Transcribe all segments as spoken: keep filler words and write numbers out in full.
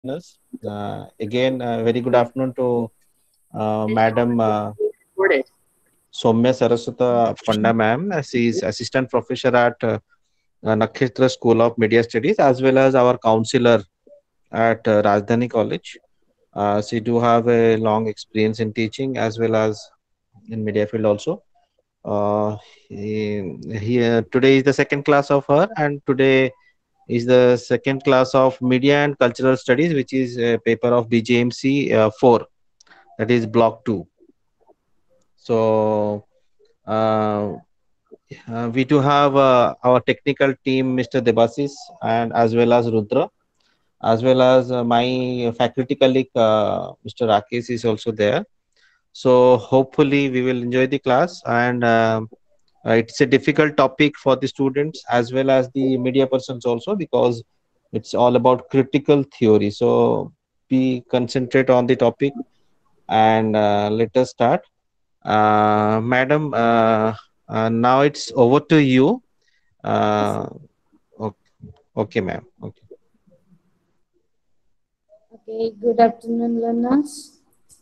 us. Uh, again, uh, very good afternoon to uh, Madam uh, Soumya Saraswata Panda ma'am. Uh, She is assistant professor at uh, uh, Nakshatra School of Media Studies as well as our counselor at uh, Rajdhani College. Uh, she do have a long experience in teaching as well as in media field also. Uh, he, he, uh, today is the second class of her, and today is the second class of media and cultural studies, which is a paper of B J M C uh, four, that is block two. So uh, uh, we do have uh, our technical team, Mister Debasis, and as well as Rudra, as well as uh, my faculty colleague, uh, Mister Rakesh is also there. So hopefully we will enjoy the class, and um uh, it's a difficult topic for the students as well as the media persons also, because it's all about critical theory. So we concentrate on the topic, and uh, let us start. Uh, madam, uh, uh, now it's over to you. Uh, okay, okay, ma'am. Okay. Okay, good afternoon, learners.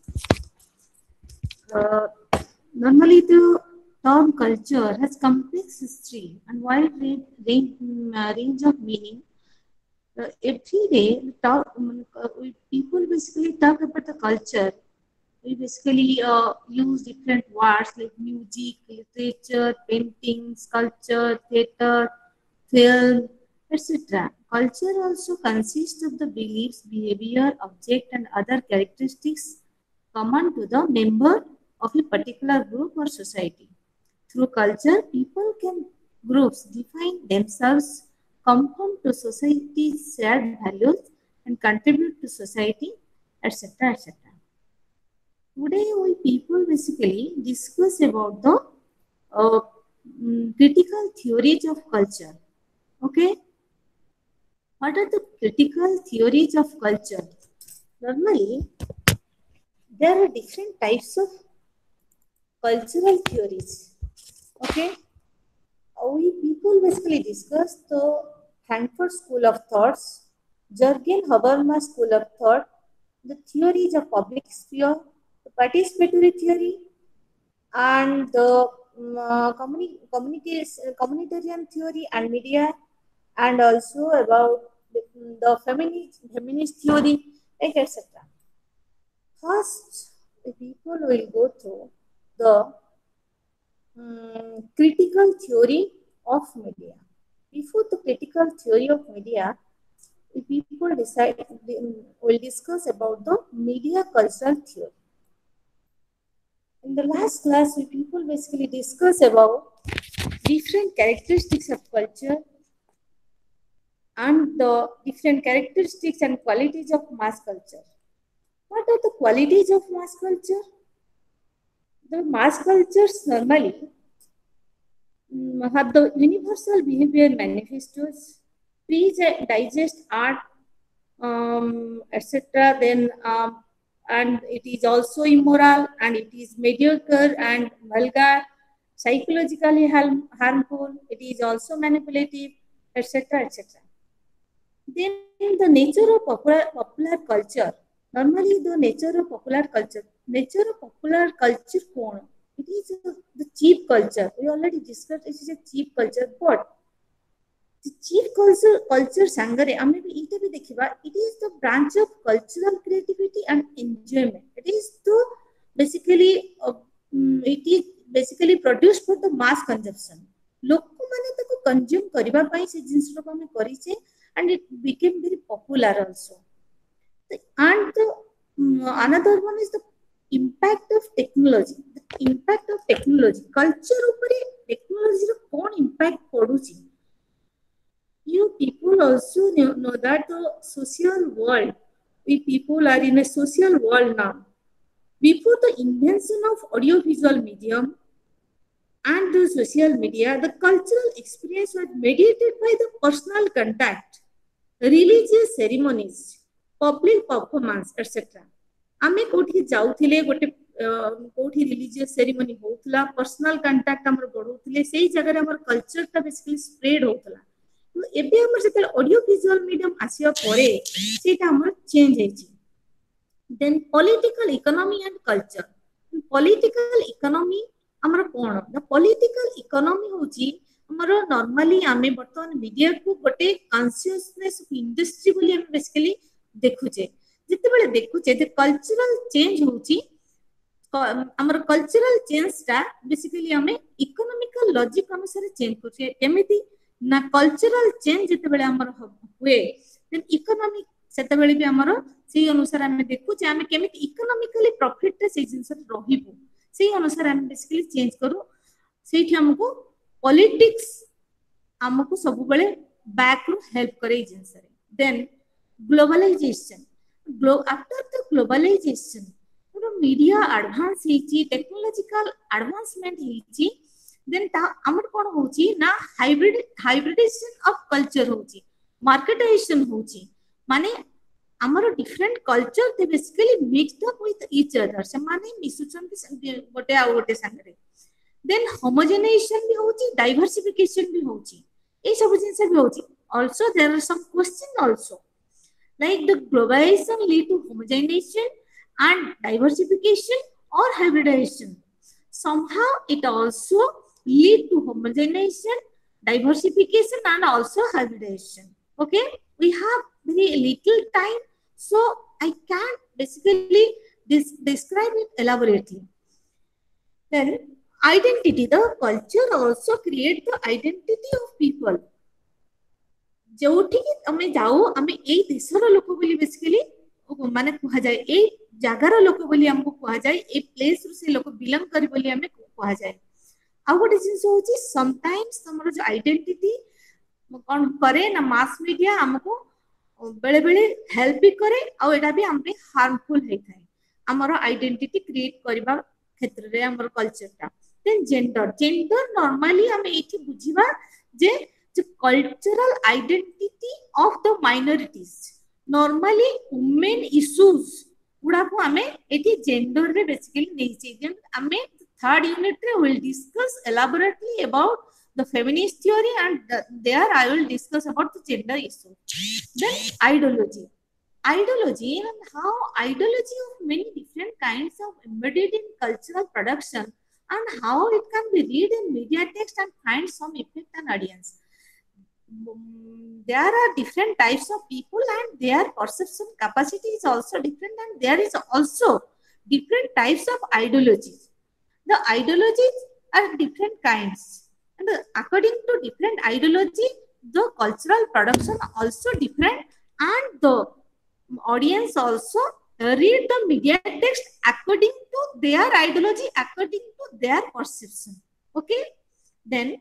Uh, Normally, the term culture has complex history and wide range, range, mm, uh, range of meaning. Uh, every day, we talk, um, uh, we, people basically talk about the culture. We basically uh, use different words like music, literature, painting, sculpture, theater, film, et cetera. Culture also consists of the beliefs, behavior, object, and other characteristics common to the member of a particular group or society. Through culture, people can groups define themselves, conform to society's shared values, and contribute to society, et cetera, et cetera. Today, we people basically discuss about the uh, mm, critical theories of culture. Okay, what are the critical theories of culture? Normally, there are different types of cultural theories. Okay, Uh, we people basically discuss the Frankfurt School of Thoughts, Jürgen Habermas School of Thought, the theories of public sphere, the participatory theory, and the um, uh, communi- communities, uh, communitarian theory and media, and also about the, the feminist, feminist theory, like et cetera. First, the people will go through the um, critical theory of media. Before the critical theory of media, the people decide will discuss about the media cultural theory. In the last class, we people basically discuss about different characteristics of culture and the different characteristics and qualities of mass culture. What are the qualities of mass culture? The mass cultures normally um, have the universal behavior manifestos, pre-digest art, um, et cetera. Then, um, and it is also immoral, and it is mediocre and vulgar, psychologically harmful. It is also manipulative, et cetera, et cetera. Then the nature of popular, popular culture. Normally, the nature of popular culture. Nature of popular culture कौन? It is a, the cheap culture. We already discussed. It is a cheap culture. But the cheap culture culture sangare ଆମେ ବି ଏଇଟା ବି ଦେଖିବା. It is the branch of cultural creativity and enjoyment. It is the basically uh, it is basically produced for the mass consumption. ଲୋକମାନେ ତାକୁ consume କରିବା ପାଇଁ ସେ ଜିନିଷଟାକୁ ଆମେ କରିଛେ, and it became very popular also. And the um, another one is the impact of technology. The impact of technology. Culture ଉପରେ technology ର କଣ impact ପଡୁଛି? You people also know, know that the social world, we people are in a social world now. Before the invention of audiovisual medium and the social media, the cultural experience was mediated by the personal contact, religious ceremonies, public performance, et cetera. आमे कोठी जाउथिले गोटे कोठी religious ceremony होउतला, personal contact हमर बढ़उथिले, सेही जगह रे हमर कल्चर ता बेसिकली स्प्रेड होउतला. एबे हमर से ऑडियो विजुअल मीडियम आसिया परे सेटा हमर चेंज हेछि then political economy and culture political economy हमर कोन द पॉलिटिकल इकोनॉमी होछि हमर नॉर्मली आमे बर्तमान मीडिया को गोटे कॉन्शियसनेस ऑफ इंडस्ट्री बोली हम बेसिकली देखुचे जते बेले देखुचे जे कल्चरल चेंज होछि हमर कल्चरल चेंज ता बेसिकली हमें इकोनॉमिकल लॉजिक अनुसार चेंज करछे एमिति ना कल्चरल चेंज जते बेले हमर हुए देन इकोनॉमिक सेते बेले भी हमर से अनुसार हमें देखु जे हमें केमिति इकोनॉमिकली प्रॉफिट रे से जिंस रहिबो से अनुसार हम बेसिकली चेंज करू सेठी हमको पॉलिटिक्स हमको सब बेले बैक रू हेल्प करे जिंस रे देन ग्लोबलाइजेशन ग्लो after the globalisation media advance हेची टेक्नोलॉजिकल एडवांसमेंट हेची देन ता हमर कोन होची ना हाइब्रिड हाइब्रिडेशन ऑफ कल्चर होची मार्केटाइजेशन होची माने हमर different culture they basically mixed up with each other से माने मिसुचन गोटे आ गोटे संगरे देन होमोजेनाइजेशन भी होची डाइवर्सिफिकेशन भी होची ए सब जिंस भी होची also there are some question also like the globalisation lead to homogenisation and diversification or hybridization. Somehow it also lead to homogenization, diversification and also hybridization. Okay, we have very little time, so I can't basically dis describe it elaborately. Then identity, the culture also create the identity of people. जोठी हमें जाओ हमें ए देशर लोक बोली basically माने कहा जाए ए जगार लोक बोली हमको कहा जाए ए प्लेस से लोक बिलोंग करी बोली हमें कहा जाए आ गोटे जिंस होची समटाइम्स हमर जो आइडेंटिटी कोन करे ना मास मीडिया हमको बेले बेले हेल्प भी करे आ एटा भी हम पे हार्मफुल हे थाए हमर आइडेंटिटी क्रिएट करबा क्षेत्र रे हमर कल्चर ता देन जेंडर जेंडर नॉर्मली हम एठी बुझिबा जे जो cultural identity of the minorities normally women issues गुडा को हमें एटी जेंडर रे बेसिकली नहीं चाहिए हमें थर्ड यूनिट रे will discuss elaborately about the feminist theory and there I will discuss about the gender issue then ideology ideology and how ideology of many different kinds of embedded in cultural production and how it can be read in media text and find some effect on audience there are different types of people and their perception capacity is also different and there is also different types of ideologies. The ideologies are different kinds and according to different ideology the cultural production also different and the audience also read the media text according to their ideology according to their perception. Okay, then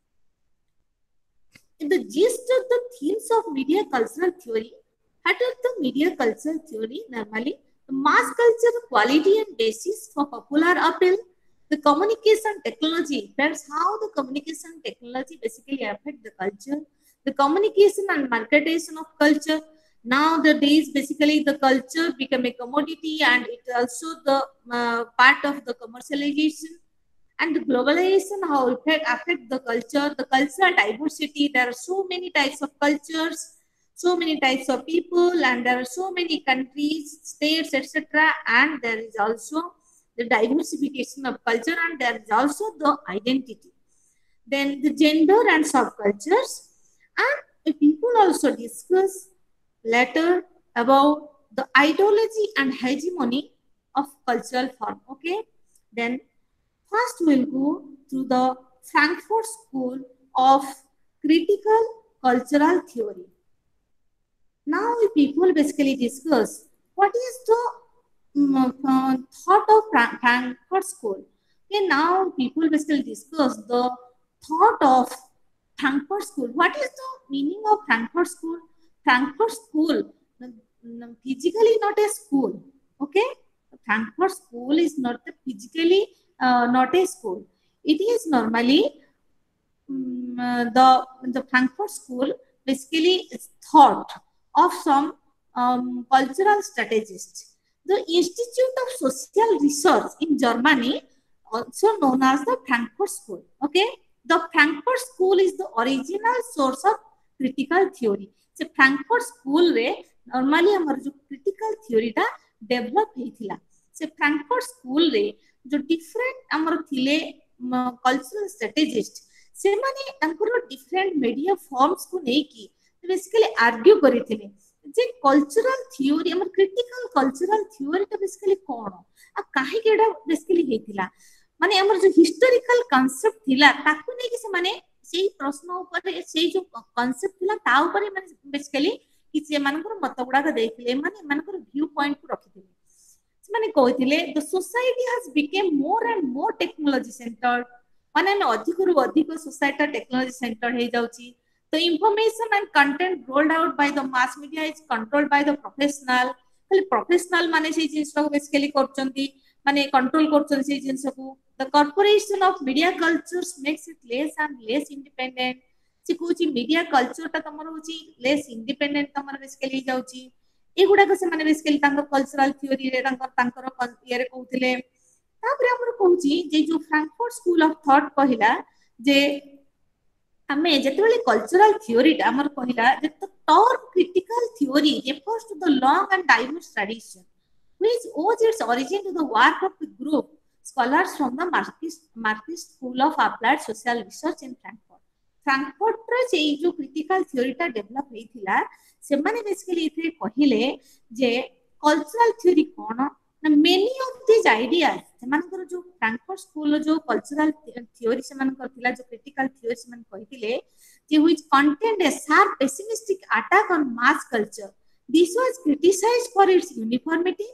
in the gist of the themes of media cultural theory, what is the media cultural theory? Normally, the mass culture quality and basis for popular appeal, the communication technology, that's how the communication technology basically affect the culture, the communication and marketation of culture. Nowadays, basically the culture become a commodity and it also the uh, part of the commercialization. And the globalization, how it affect the culture, the cultural diversity. There are so many types of cultures, so many types of people, and there are so many countries, states, et cetera. And there is also the diversification of culture, and there is also the identity. Then the gender and subcultures, and people also discuss later about the ideology and hegemony of cultural form. Okay, then. First, we'll go through the Frankfurt School of Critical Cultural Theory. Now, people basically discuss what is the um, uh, thought of Frank Frankfurt School. Okay, now people basically discuss the thought of Frankfurt School. What is the meaning of Frankfurt School? Frankfurt School, physically not a school. Okay, Frankfurt School is not a physically Uh, not a school. It is normally um, uh, the the Frankfurt School basically is thought of some um, cultural strategist. The Institute of Social Research in Germany, also known as the Frankfurt School. Okay, the Frankfurt School is the original source of critical theory से Frankfurt school रे normally हमर जो critical theory टा develop हेथिला से Frankfurt school रे जो different हमर थिले कल्चरल स्ट्रेटेजिस्ट से माने तांकर डिफरेंट मीडिया फॉर्म्स को नै की बेसिकली आर्ग्यू करिथिले जे कल्चरल थ्योरी हमर क्रिटिकल कल्चरल थ्योरी टा बेसिकली कोन आ काहे केडा बेसिकली हेथिला माने हमर जो हिस्टोरिकल कांसेप्ट थिला ताकू नै कि से माने सेही प्रश्न ऊपर सेही जो कांसेप्ट थिला ता ऊपर माने बेसिकली कि से मानकर मत गुडा का देखले माने मानकर व्यू पॉइंट को रखिथिले से माने कहिथिले the society has become more and more technology centred माने अधिक रु अधिक सोसाइटी टेक्नोलॉजी सेंटर हे जाउची the information and content rolled out by the mass media is controlled by the professional खाली professional माने से जिंस को बेसिकली करचंती माने कंट्रोल करचन से जिंस को the corporation of media cultures makes it less and less independent से Kochi media culture ता तमरो होची less independent तमरो बेसिकली जाउची एगुडा को से माने बेसिकली तांको कल्चरल थ्योरी रे तांको तांकर ये रे कहउथिले तापरे हमर कहउची जे जो फ्रैंकफर्ट स्कूल ऑफ थॉट कहिला जे हमें जेतेबेले कल्चरल थ्योरी टा हमर कहिला जे the term critical theory refers to the long and diverse tradition which owes its origin to the work of the group scholars from the Marxist Marxist School of Applied Social Research in Frankfurt. Frankfurt रे जे जो critical theory टा develop हेथिला से माने basically इथे कहिले जे कल्चरल थ्योरी कोन many of these ideas सेमानकर जो फ्रैंकफर्ट स्कूल जो कल्चरल थ्योरी सेमानकर थिला जो क्रिटिकल थ्योरी सेमान कहिथिले जे which contained a sharp pessimistic attack on mass culture this was criticised for its uniformity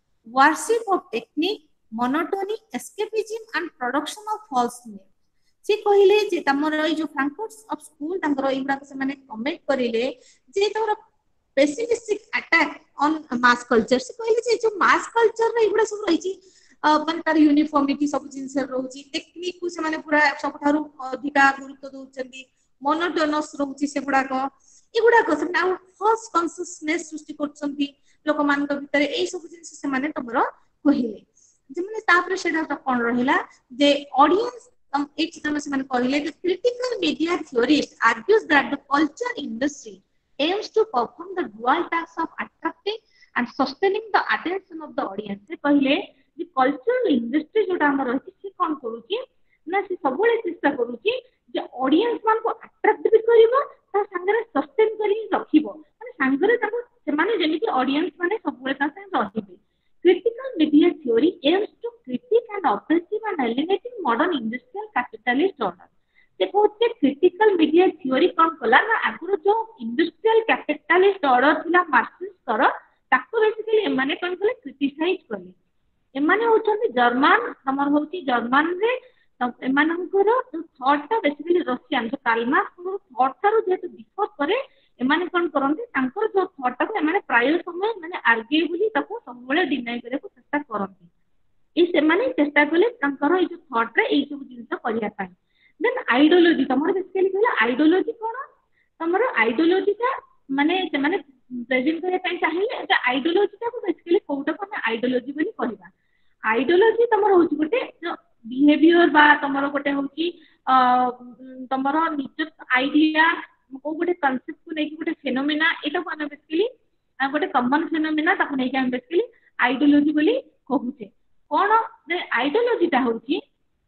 worship of technique monotony escapism and production of false name से कहिले जे तमर जो फ्रैंकफर्ट ऑफ स्कूल तंगर इबरा से माने कमेंट करिले जे तोर pessimistic attack on mass culture से कहले जे जो मास कल्चर रे इबडा सब रही छी मन तार यूनिफॉर्मिटी सब जिंस रहउची टेक्निक को से माने पूरा सब थारु अधिका गुरुत्व दोचंदी मोनोटोनस रहउची से गुडा को इगुडा को से नाउ फॉल्स कॉन्शियसनेस सृष्टि करचंदी लोक मान के भीतर एई सब जिंस से माने तमरो कहिले जे माने तापर सेडा कोन रहिला जे ऑडियंस एक चित्र से माने कहले जे critical media theorist argues that the culture industry aims to perform the dual task of attracting and sustaining the attention of the audience से पहले जे कल्चरल इंडस्ट्री जोटा हमर अछि से कोन करूची ना से सबले चेष्टा करूची जे ऑडियंस मान को अट्रैक्ट भी करिवो ता संगरे सस्टेन करी रखिवो माने संगरे ताको से माने जेमिति ऑडियंस माने सबले ता संग रहिबे critical media theory aims to critique and oppressive and alienating modern industrial capitalist order देखो जे क्रिटिकल मीडिया थ्योरी कोन कला ना आगुरो जो इंडस्ट्रियल कैपिटलिस्ट ऑर्डर थिला मार्क्सिस्ट कर ताको बेसिकली एमाने कोन कले क्रिटिसाइज करले एमाने होचंती जर्मन हमर होची जर्मन रे एमानंकर जो थॉट ता बेसिकली रशियन जो कार्ल मार्क्स को थॉट थारो जेते डिफर करे एमाने कोन करंती तांकर जो थॉट ता एमाने प्राय समय माने आर्ग्युएबली ताको सबले डिनाई करे को चेष्टा करंती इस एमाने चेष्टा कले तांकर ए जो थॉट रे ए सब जिंस करिया पाई देन आइडियोलॉजी तमर बेसिकली कहला आइडियोलॉजी कोन तमर आइडियोलॉजी का माने से माने प्रेजेंट करे पई चाहिले जे आइडियोलॉजी का बेसिकली कोउटा कोन आइडियोलॉजी बोली कहबा आइडियोलॉजी तमर होची गोटे जो बिहेवियर बा तमर गोटे होची तमर निज आइडिया को गोटे कांसेप्ट को नै गोटे फेनोमेना एटा कोन बेसिकली गोटे कॉमन फेनोमेना ताको नै हम बेसिकली आइडियोलॉजी बोली कहूचे कोन जे आइडियोलॉजी ता होची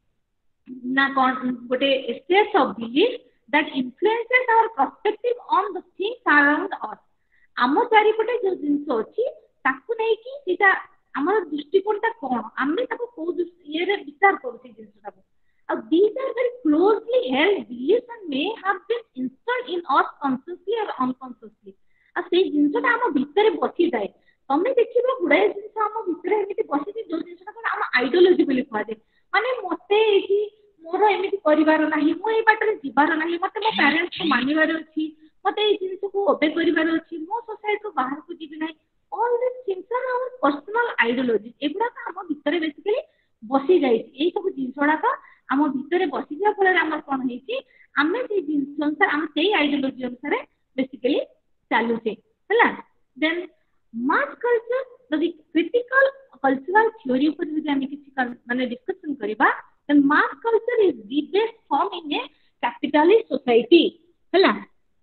ना गोटे states of belief that influences our perspective on the things around us आमो चारि पटे जो जिंस अछि ताकु नै कि सीता हमर दृष्टिकोण ता कोन आमे ताको को दृष्टि रे विचार करू छी जिंस ताको अब these are very closely held beliefs and may have been installed in us consciously or unconsciously आ से जिंस ता हम भीतर बसी जाय तमे देखिबो गुडे जिंस हम भीतर एमिति बसी जो जिंस ता हम आइडियोलॉजी बोली कहै दे माने मते एठी मोर एमिति परिवार नाही मो ए बाटरे जीवार नाही मते मो पेरेंट्स को मानिबार अछि मते ए जिंस को ओबे करिबार अछि मो सोसाइटी को बाहर को जीबि नाही all this things are our personal ideology एबडा का हम भीतर बेसिकली बसी जाय ए सब जिंसडा का हम भीतर बसी जा फल हमर कोन हेछि हमें से जिंस अनुसार हम सेही आइडियोलॉजी अनुसार बेसिकली चालू छे हला then mass culture the critical cultural theory पर जे हम किछि माने डिस्कशन करबा then mass culture is the best form in a capitalist society हला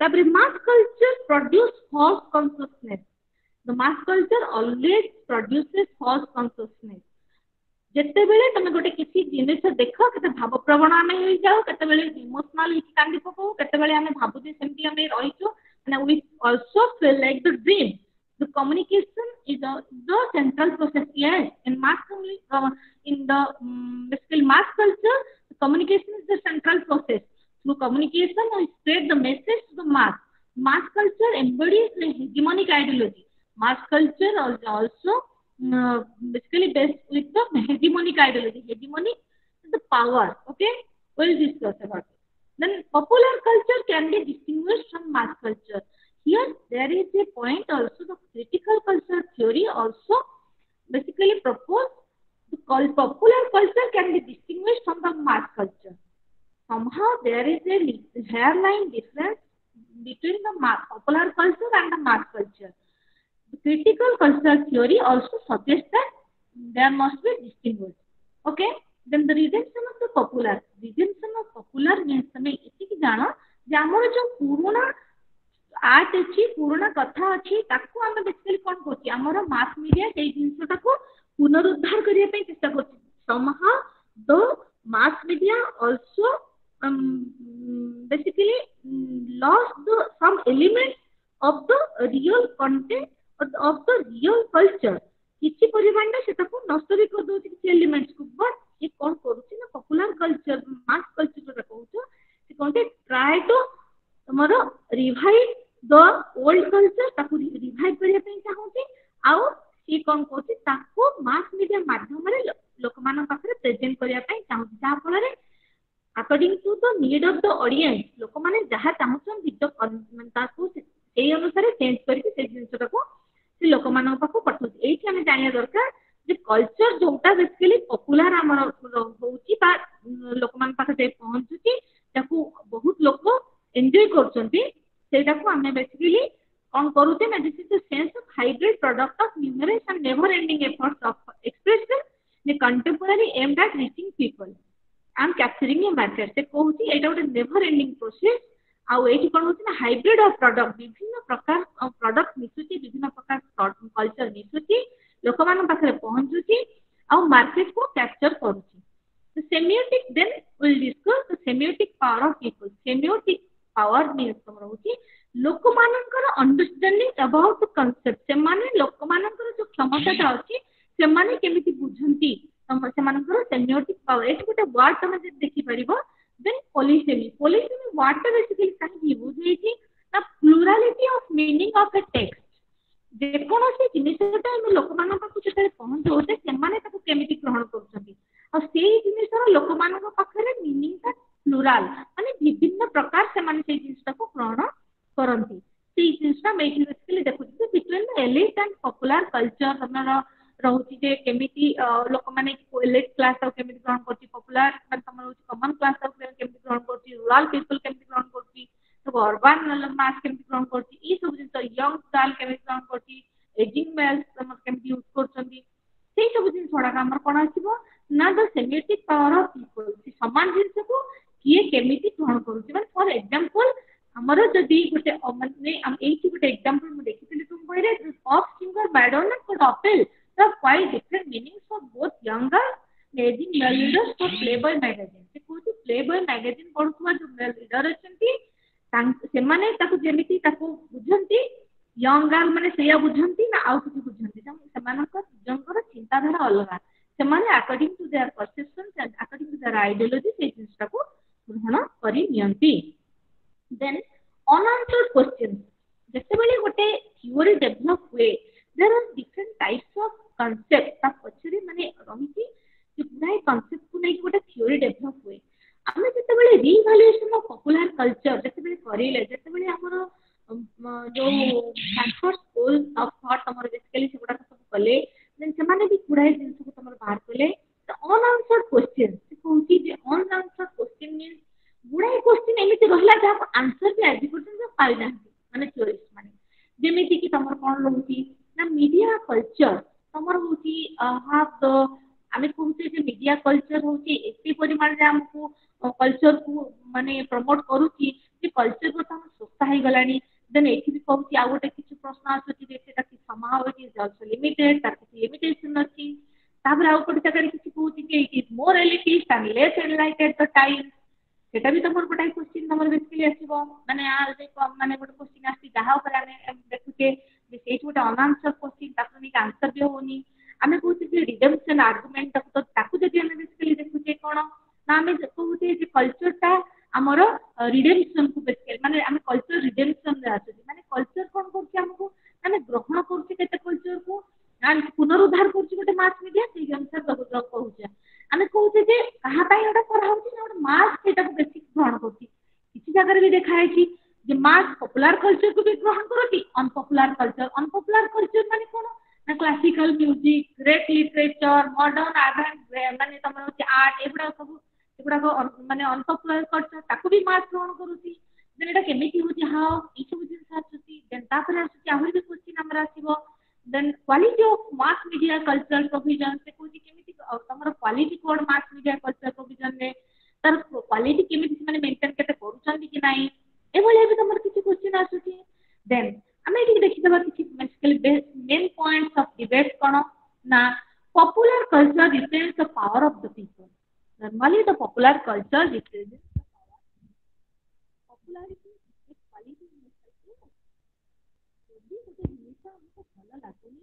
तापर mass culture produce false consciousness. The mass culture always produces false consciousness. जिते बेले तुम गोटे किसी जिनिस देख के भाव प्रवण आम हो जाओ के इमोशनल कांदी पकाऊ के आम भावुचे सेमती आम रहीचु we also feel like the dream. The communication is a, the central process. Yes, in mass uh, in the um, basically mass culture, the communication is the central process. Through communication, we spread the message to the mass. Mass culture embodies the hegemonic ideology. Mass culture is also uh, basically based with the hegemonic ideology. Hegemonic is the power. Okay, we'll discuss about it. Then popular culture can be distinguished from mass culture. Here there is a point also, the critical culture theory also basically propose the popular culture can be distinguished from the mass culture. Somehow there is a hairline difference between the mass, popular culture and the mass culture. The critical culture theory also suggests that there must be distinguished. Okay? Then the redemption of the popular. Redemption of popular means तमें इसी की जानो जे हमर जो पुराना art अछि पुराना कथा अछि ताकू हम बेसिकली कोन करछि हमर मास मीडिया सेई जिंसटा को पुनरुद्धार करिया पे चेष्टा करछि. Somehow the mass media also um, basically lost the some elements of the real content of the real culture. किछि परिमाण में सेटा को नष्ट भी कर दोछि किछि एलिमेंट्स को बट ये कौन करूछि ना पॉपुलर कल्चर मास कल्चर जो कहउछ से कोनटे ट्राई टू हमरो रिवाइव द ओल्ड कल्चर ताकू रिवाइव करिया पे चाहउछि आ ये कौन कहउछि ताकू मास मीडिया माध्यम रे लोक मान पाखरे प्रेजेंट करिया पे चाहउछि जा फल रे according to the need of the audience लोक माने जहा चाहउछन विद ताकू ए अनुसार चेंज करके से जिंसटा को से लोक मान पाखो पठउछि एठी हम जानिया दरकार जे कल्चर जोटा बेसिकली पॉपुलर हमर होउची बा लोक मान पाखे जे पहुंचुची ताकू बहुत लोक एन्जॉय करचंती सेटा को हमें बेसिकली कोन करूते ना this is the sense of hybrid product of numerous and never ending efforts of expression the contemporary aimed at reaching people I am capturing a market से कहूची एटा गोटे नेवर एंडिंग प्रोसेस आउ एठी कोन होची ना हाइब्रिड ऑफ प्रोडक्ट विभिन्न प्रकार product मिसुची विभिन्न प्रकार कल्चर मिसुची लोक मान पाखरे पहुंचुची आ मार्केट को कैप्चर करूची. The semiotic then will discuss the semiotic power of people. Semiotic power means तमर होची लोक मानकर अंडरस्टैंडिंग अबाउट द कांसेप्ट से माने लोक मानकर जो क्षमता अछि से माने केमिति बुझंती तम से मानकर semiotic power एठी गोटे वर्ड तमे जे देखि परिबो then polysemy. Polysemy what basically काहे यूज हेची ना plurality of meaning of a text. जेकोसी जिनिसटा हम लोक मान पाखु जेते पहुंचोते सेमाने ताकू केमिति ग्रहण करछंती आ सेही जिनिसर लोक मान पाखरे मीनिंग ता प्लुराल माने विभिन्न प्रकार सेमाने सेही जिनिसटा को ग्रहण करंती सेही जिनिसटा मेथि बेसिकली देखुछि between the elite and popular culture हमर रहउछि जे केमिति लोक माने एलिट क्लास आ केमिति ग्रहण करछि पॉपुलर माने हमर होछि कॉमन क्लास आ केमिति ग्रहण करछि रूरल पीपल केमिति ग्रहण करछि तो अर्बन मास केमिति ग्रहण करछि ई सब जिंस यंग चाइल्ड केमिति ग्रहण करछि एजिंग मेल्स हमर केमिति यूज करछंती सेही सब जिंस थोड़ा हमर कोन आसीबो ना the semiotic power of people समान जिंस को किए केमिति ग्रहण करछि माने फॉर एग्जांपल हमर जदी गोटे माने हम एठी गोटे एग्जांपल मु देखितली तुम कहरे पॉप सिंगर मैडोना को appeal the quite different meanings for both younger ageing male leaders for Playboy magazine से कोथि प्लेबॉय मैगजीन पढुवा जो मेल लीडर अछंती सेमाने ताकू जेमिति ताकू बुझंती यंग गर्ल माने सेया बुझंती ना आउ किछि बुझंती सेमानक जंकर चिंताधारा अलगा सेमाने according to their perceptions and according to their ideology से जिनिसटा को ग्रहण करि नियंती. देन अनआंसर्ड क्वेश्चंस जते बेले गोटे थ्योरी डेवलप हुए there are different types of concept ता पछरी माने रहिछि जे पुराय कांसेप्ट को नै गोटे थ्योरी डेवलप हुए आमे जते बेले रीवैल्यूएशन ऑफ पॉपुलर कल्चर जते बेले करिले जते बेले हमर जो ट्रांसफर स्कूल ऑफ थॉट हमर बेसिकली सेगुडा सब कले देन सेमाने भी पुराय जिंस को हमर बाहर कले द अनआंसर्ड क्वेश्चन से कहूची जे अनआंसर्ड क्वेश्चन मींस गुडाय क्वेश्चन एमिति रहला जा आंसर भी एजुकेशन से पाइ ना माने थ्योरीज माने जेमिति कि हमर कोन रहउची ना मीडिया कल्चर हमर होची हाफ द आमे कहूचे जे मीडिया कल्चर होची एते परिमाण जे हमको कल्चर को माने प्रमोट करूची जे कल्चर बर्तमान सोस्ता हो गलानी देन एठी भी कहूची आ गोटे किछु प्रश्न आसुची जे सेटा कि समाउ इट इज आल्सो लिमिटेड तार किछि लिमिटेशन अछि तापर आ गोटे जगह किछि कहूची कि it is more elitist and less enlightened the time सेटा भी तमर गोटे क्वेश्चन तमर बेसिकली आसीबो माने आ जे माने गोटे क्वेश्चन आसी जहा ऊपर आमे देखुचे जे सेठ गोटे अनआंसर क्वेश्चन तापर नि आंसर भी होनी आमे कहूची कि रिडेम्पशन आर्गुमेंट तक ताकू जदि आमे बेसिकली देखुचे कोन ना आमे कहूचे जे कल्चर ता हमर रिडेम्पशन को बेसिकली माने आमे कल्चर रिडेम्पशन रे आछी माने कल्चर कोन करछि हमको माने ग्रहण करछि केते कल्चर को ना पुनरुद्धार करछि गोटे मास मीडिया से अनुसार सब कहूचे आमे कहूचे जे कहा पई ओटा कर होछि ना मास सेटा को बेसिक ग्रहण करछि किछि जगह भी देखा है कि जे मास पॉपुलर कल्चर को भी ग्रहण करछि अनपॉपुलर कल्चर अनपॉपुलर कल्चर माने कोन ना classical music great literature modern art माने तमर होछि आर्ट एबडा सब एबडा माने अनपॉपुलर कल्चर ताकू भी मास ग्रहण करूछि देन एटा केमिति होछि हां ई सब जिंस आछुछि देन तापर आछुछि आहुरि भी क्वेश्चन हमरा आसीबो then quality of mass media culture provision से कोछि केमिति तमर quality code mass media culture provision ने तर क्वालिटी केमिति माने मेंटेन केते करूछन्ति कि नाही ए भले भी तमर किछि क्वेश्चन आछुछि देन हमें एठी देखिदबा किछि basically main points of debate कोन ना popular culture represents the power of the people normally the popular culture represents the power popularity is quality in itself जदि गोटे जिनिस हमको भल लागुनी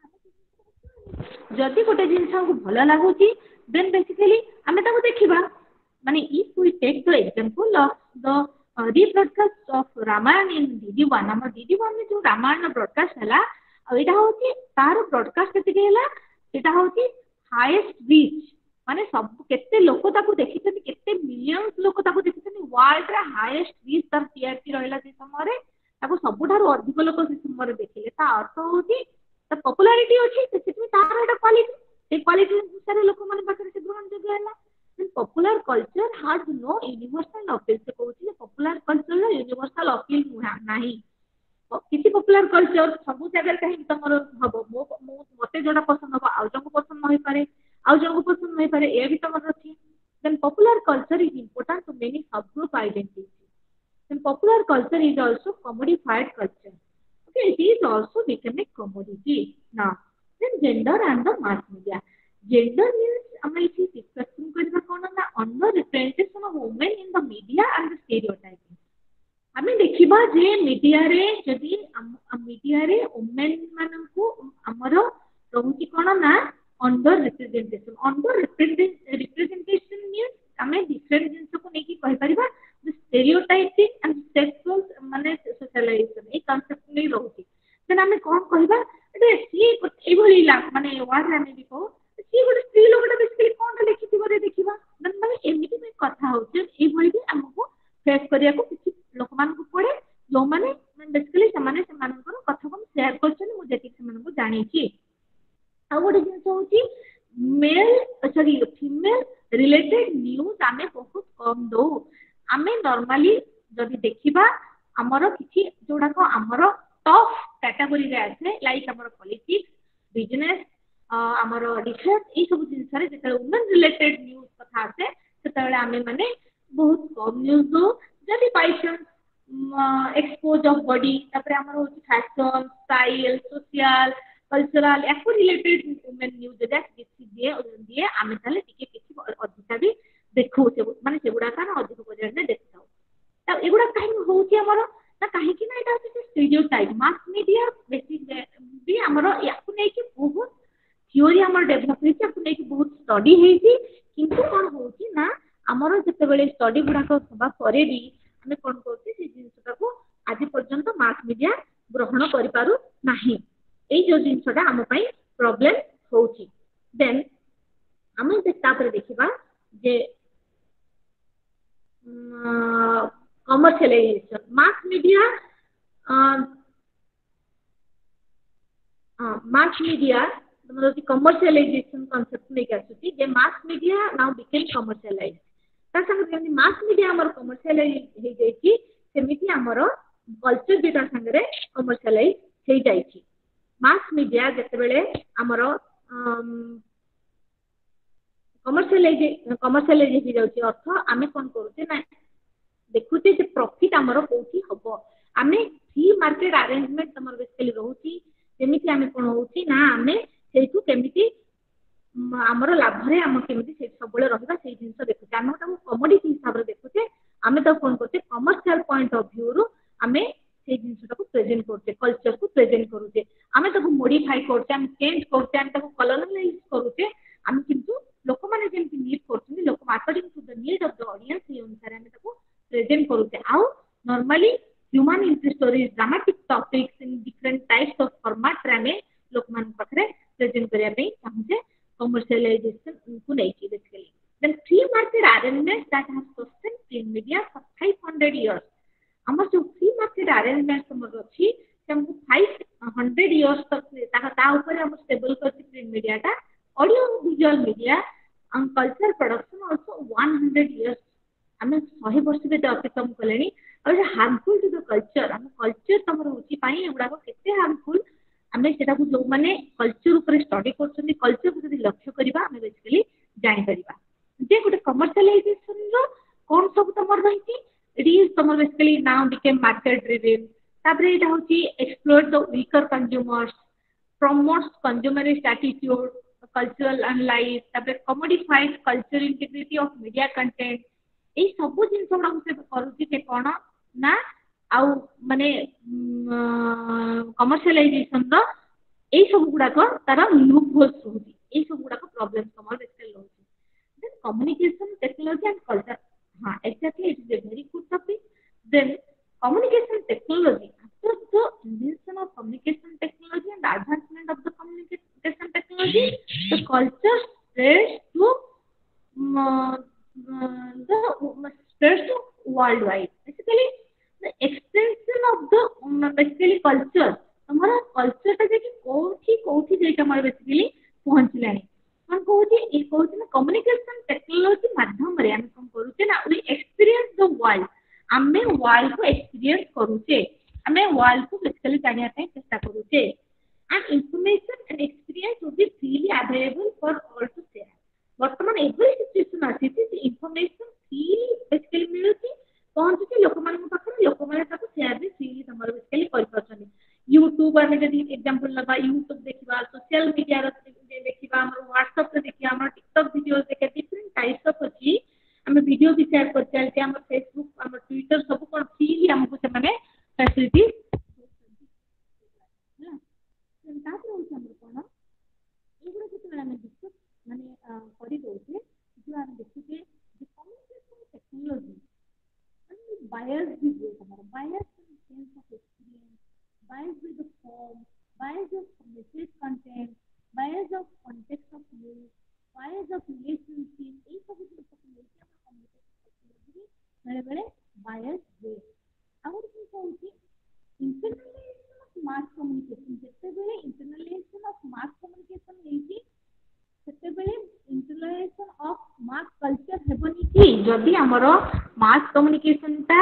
जदि गोटे जिनिस हमको भल लागुची देन बेसिकली हमें ताको देखिबा माने if we take the example of the rebroadcast of Ramayan in DD one हम डीडी वन में जो रामायण ब्रॉडकास्ट हला एटा होची तार ब्रॉडकास्ट केते गेला एटा होची हाईएस्ट रीच माने सब केते लोक ताको देखिछथि केते मिलियंस लोक ताको देखिछथि वर्ल्ड रे हाईएस्ट रीच तार टीआरपी रहला से समय रे ताको सबठारु अधिक लोक से समय रे देखिले ता अर्थ होची ता पॉपुलैरिटी अछि सेति तार एटा क्वालिटी ए क्वालिटी अनुसार लोक माने बाकरे से ग्रहण जग हैला then popular culture has no universal appeal से कहूची पॉपुलर कल्चर ला यूनिवर्सल अपील नाही किसी पॉपुलर कल्चर सब जगह कहीं तमर हबो मो मते जोडा पसंद हबो आउ जंग पसंद नहीं पारे आउ जंग पसंद नहीं पारे ए भी तमर अछि then popular culture is important to many sub group identity then popular culture is also commodified culture okay it is also become a commodity now then gender and the mass media gender means हम इसी discussion करबा कोन ना under representation of women in the media and the stereotyping हमें देखिबा जे media रे जदी media रे वुमेन मानन को हमरो रहउची कोन ना under representation under representation means हमें डिफरेंट जिंस को नेकी कहि परिबा द स्टीरियोटाइपिंग एंड सेक्सुअल माने सोशलाइजेशन ए कांसेप्ट नै रहउची देन हमें कोन कहिबा एटे सी ए भली ला माने वाट हमें भी को सी गुड स्त्री लोगटा बेसिकली कोन लिखि दिबो रे देखिबा देन माने एमिति में कथा होचे ए भली भी हमको फेस करिया को किछि लोक मान को पड़े जो माने बेसिकली समाने समान को कथा को शेयर करछन मु जेति समान को जानि छी आ गोटे जिंस होची male sorry female related news आमे बहुत कम दो आमे नॉर्मली जदी देखिबा हमरो किछि जोडा को हमरो टॉप कैटेगरी रे आसे लाइक हमरो पॉलिटिक्स बिजनेस हमरो रिसर्च ई सब जिंस रे जेते वुमेन रिलेटेड न्यूज कथा आसे सेतेले आमे माने बहुत कम न्यूज दो जदी पाइछन एक्सपोज ऑफ बॉडी तापर हमर होची फैशन स्टाइल सोशल कल्चरल एको रिलेटेड वुमेन न्यूज दैट किछि दिए दिए आमे ताले टिके किछि अधिका भी देखौ से माने सेगुडा का ना अधिक बजार ने देखताउ ता एगुडा काहे होची हमर ना काहे कि ना एटा होची स्टीरियोटाइप मास मीडिया बेसिक भी हमर याकु नै कि बहुत थ्योरी हमर डेवलप हेछि याकु नै कि बहुत स्टडी हेछि किंतु कोन होची ना हमर जते बेले स्टडी गुडा को सभा करे भी हमें कोन करछि से जिंसटा को आज पर्यंत मास मीडिया ग्रहण करि पारु नाही ए जो जिंसटा हम पई प्रॉब्लम होछि देन हमें देखता पर देखिबा जे commercialisation mass media mass media मतलब कमर्शियलाइजेशन कांसेप्ट नै आछुछि जे mass media now became commercialised ता संगे मास मीडिया हमर कमर्शियलाइज हे जायछि सेमिति हमर कल्चर भी ता संगे कमर्शियलाइज हे जायछि मास मीडिया जते बेले हमर कमर्शियलाइज कमर्शियलाइज हे जाउछि अर्थ आमे कोन करूचे ना देखुचे जे प्रॉफिट हमरो कोठी हबो आमे फ्री मार्केट अरेंजमेंट हमर बेसिकली रहउची जेमिति आमे कोन होउची ना आमे सेठु केमिति हमरो लाभ रे हम केमिति से सबले रहबा सेही जिंस देखुचे आमे त कमोडिटी हिसाब रे देखुचे आमे त कोन करते कमर्शियल पॉइंट ऑफ व्यू रु आमे से जिंस को प्रेजेंट करते कल्चर को प्रेजेंट करूचे आमे तको मॉडिफाई करते आमे चेंज करते आमे तको कलरलाइज करूचे आमे किंतु लोक माने जेमति नीड करछन लोक according to the need of the audience हे अनुसार आमे तको प्रेजेंट करूचे आउ normally human interest stories dramatic topics in different types of format रे आमे लोक मान पखरे प्रेजेंट करिया पे चाहूचे commercialization को नहीं की basically then free market arrangements that have sustained print media for five hundred years हमर जो फ्री मार्केट अरेंजमेंट हमर अछि हमको five hundred years तक ता ता ऊपर हम स्टेबल करछि प्रिंट मीडिया ता audio visual media and culture production also one hundred years हमें one hundred वर्ष बे अतिक्रम कलेनी और हार्मफुल टू द कल्चर हम कल्चर तमर होछि पाई एगुडा को केते हार्मफुल आमे सेटा को जो माने कल्चर ऊपर स्टडी करछन कल्चर को जदी लक्ष्य करबा आमे बेसिकली जानि परिबा जे गुटे कमर्शियलाइजेशन रो कोन सब तमर रहिछि इट इज तमर basically now became market driven तापरे एटा होछि explore the weaker consumers promotes consumerist attitude cultural and life तापरे commodifies culture integrity of media content ए सब जिन सब से करूछि के कोन ना आउ माने कमर्शियलाइजेशन रो ए सब गुडा को तार लूप होल्स होती ए सब गुडा को प्रॉब्लम समर बेसिकली होती then communication technology and culture हां exactly it is a very good topic then communication technology after the invention of communication technology and advancement of the communication technology the culture spreads to the spreads to worldwide basically the extension of the um, basically culture हमारा culture ता जे कोठी कोठी जे हमर basically पहुंचलानी हम कोठी ए कोठी ना कम्युनिकेशन टेक्नोलॉजी माध्यम रे हम कोन करूचे ना वी एक्सपीरियंस द वर्ल्ड हमें वर्ल्ड को एक्सपीरियंस करूचे हमें वर्ल्ड को बेसिकली जानिया पे चेष्टा करूचे and information and experience will be freely available for all to share वर्तमान एवरी सिचुएशन आसी थी इंफॉर्मेशन फ्रीली बेसिकली मिलुची पहुंचुची लोक मान पाखरे लोक माने ताको शेयर भी फ्रीली तमर बेसिकली कर परछन YouTube आमे जदी एग्जांपल लबा YouTube देखिबा सोशल मीडिया रे देखिबा हमर WhatsApp रे देखिबा हमर TikTok वीडियोस देखे डिफरेंट टाइप्स ऑफ अछि हमें वीडियो भी शेयर कर चलते हमर Facebook हमर Twitter सब कोन फ्रीली हमको से माने फैसिलिटी है सेंटा पर होछ हमर कोन एगुडा के हमें डिस्कस माने करि दोछे जो हम देखिके जे कम्युनिकेशन टेक्नोलॉजी and bias भी है हमारा bias in sense of experience bias with the form bias of message content bias of context of news bias of relationship ये सब जिन सब मिलके हम कम्युनिकेशन टेक्नोलॉजी बड़े बड़े bias है और की होची इंटरनलाइजेशन ऑफ मास कम्युनिकेशन जते बेले इंटरनलाइजेशन ऑफ मास कम्युनिकेशन हेची सेते बेले इंटरनलाइजेशन ऑफ मास कल्चर हेबनी की जदी हमरो मास कम्युनिकेशन ता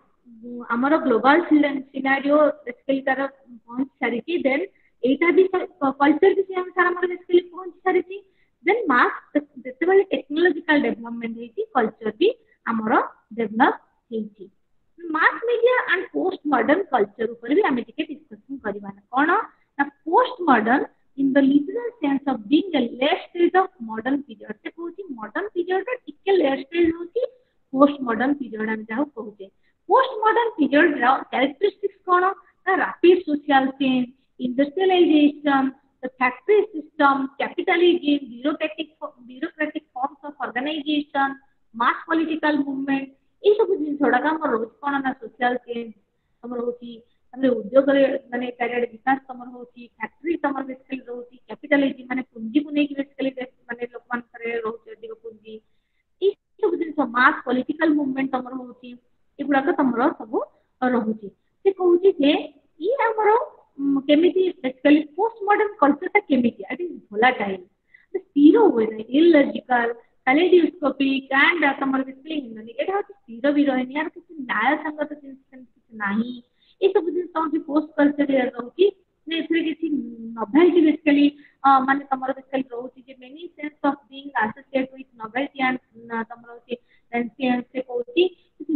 हमरो ग्लोबल सिनेरियो बेसिकली तार पहुंच सारिची देन एटा भी कल्चर भी हम सारा हमरो बेसिकली पहुंच सारिची देन मास जते बेले टेक्नोलॉजिकल डेवलपमेंट हेची कल्चर भी हमरो डेवलप हेची mass media and post modern culture ऊपर भी हमें टिके डिस्कशन करबा कोन ना post modern in the literal sense of being the last stage of modern period से कहूची modern period रे टिके last stage होची post modern period हम जाहो कहूचे post modern period रा characteristics कोन ना rapid social change industrialization the factory system capitalism bureaucratic bureaucratic forms of organization mass political movement ये सब जिन छोड़ा का हमर रोज कोन ना social change हमर होची हमरे उद्योग रे माने कैरियर विकास तमर होची फैक्ट्री तमर बेसिकली होची कैपिटलिज्म माने पूंजी बुने की बेसिकली माने लोक मान करे होची अधिक पूंजी ई सब दिन समाज पॉलिटिकल मूवमेंट तमर होची एगुडा का तमर सब रहूची से कहूची जे ई हमरो केमिति बेसिकली पोस्ट मॉडर्न कल्चर ता केमिति it is volatile the zero way illogical kaleidoscopic and तमर बेसिकली माने एटा होची जीरो भी रहनी यार कुछ न्याय संगत सिस्टम कुछ नाही ये सब दिन तो पोस्ट कल्चर रे रहउची ने एथरे किछि नोवेल्टी बेसिकली माने तमरो बेसिकली रहउची जे many sense of being associated with novelty and तमरो कि एंसियंस से कहउची किछि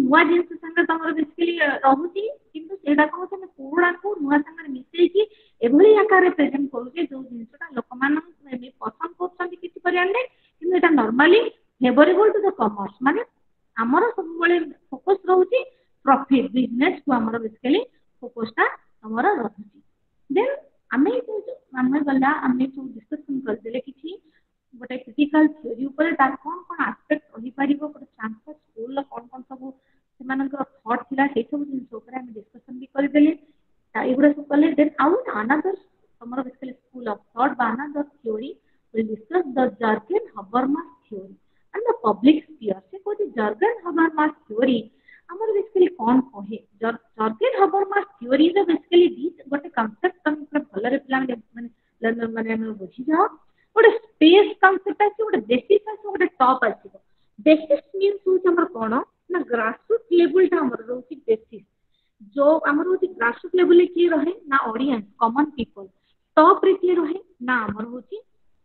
नुआ जिनस संगे तमर बेसिकली रहउची किंतु सेडा को हम पुराना को नुआ संगे मिसई की एभली आकार प्रेजेंट करूचे जो जिनसटा लोक मान मे पसंद करछन किछि परियाले किंतु एटा normally favourable to the commerce माने हमर सब बळे फोकस रहउची प्रॉफिट बिजनेस को हमर बेसिकली फोकसटा हमर रहउची देन आमे जो आमे गला आमे जो डिस्कशन कर देले किछि गोटे क्रिटिकल थ्योरी ऊपर तार कोन कोन एस्पेक्ट रही परिबो गोटे ट्रांसफर स्कूल कोन कोन सब सेमानकर थॉट थिला से सब जिंस ऊपर हम डिस्कशन भी कर देले एगुडा सब कले देन आउट अनदर हमर बेसिकली स्कूल ऑफ थॉट बा another theory will discuss the Jurgen Habermas theory and the public sphere से को जर्गन हबरमास थ्योरी हमर बेसिकली कोन कहे Jurgen Habermas theory is basically this गोटे कांसेप्ट तम भल रे प्लान माने लर्नर माने हम बुझी जाओ गोटे स्पेस कांसेप्ट अछि गोटे बेसिस अछि गोटे टॉप अछि बेसिस मींस होछ हमर कोन ना ग्रासरूट लेवल ता हमर रहउची बेसिस जो हमर होची ग्रासरूट लेवल की रहे ना ऑडियंस कॉमन पीपल टॉप रे की रहे ना हमर होची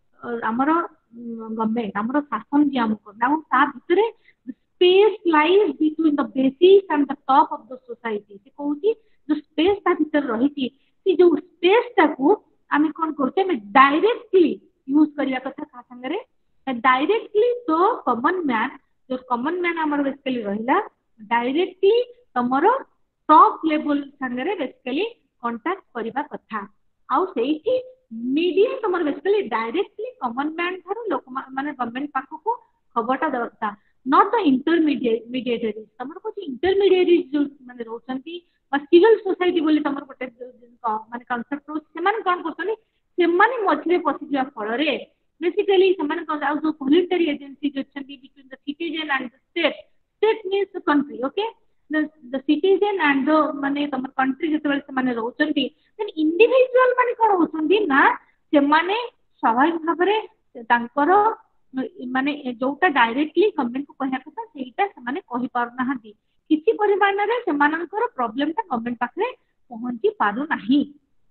हमर गवर्नमेंट हमर शासन जे हम करना ता भितरे space lies between the basis and the top of the society से कहूची जो स्पेस ता भीतर रहिची सी जो स्पेस ता को आमे कोन करते में डायरेक्टली यूज करिया कथा का संगरे डायरेक्टली तो कॉमन मैन जो कॉमन मैन हमर बेसिकली रहिला डायरेक्टली तमरो टॉप लेवल संगरे बेसिकली कांटेक्ट करिबा कथा आउ सेठी मीडिया तमर बेसिकली डायरेक्टली कॉमन मैन थारो लोक माने गवर्नमेंट पाखो को खबरटा दरता नॉट द इंटरमीडिएट मीडिएटरी तमर को इंटरमीडिएटरी जो माने रोचंती बा सिविल सोसाइटी बोली तमर कोटे माने कांसेप्ट रो सेमान कोन करतनी सेमाने मझरे पसिजिया फल रे बेसिकली सेमान कोन आउ जो वॉलंटरी एजेंसी जो छंती between the citizen and the state state means the country okay the the citizen and the माने तमर कंट्री जेतबेले से माने रहउचंती देन इंडिविजुअल माने कोन होचंती ना से माने स्वाभाविक भाबरे तांकर माने जोटा डायरेक्टली गवर्नमेंट को कहया कथा सेटा से माने कहि पार नाहंती किछि परिमाण रे से मानकर प्रॉब्लम ता गवर्नमेंट पाखरे पहुंची पारु नाही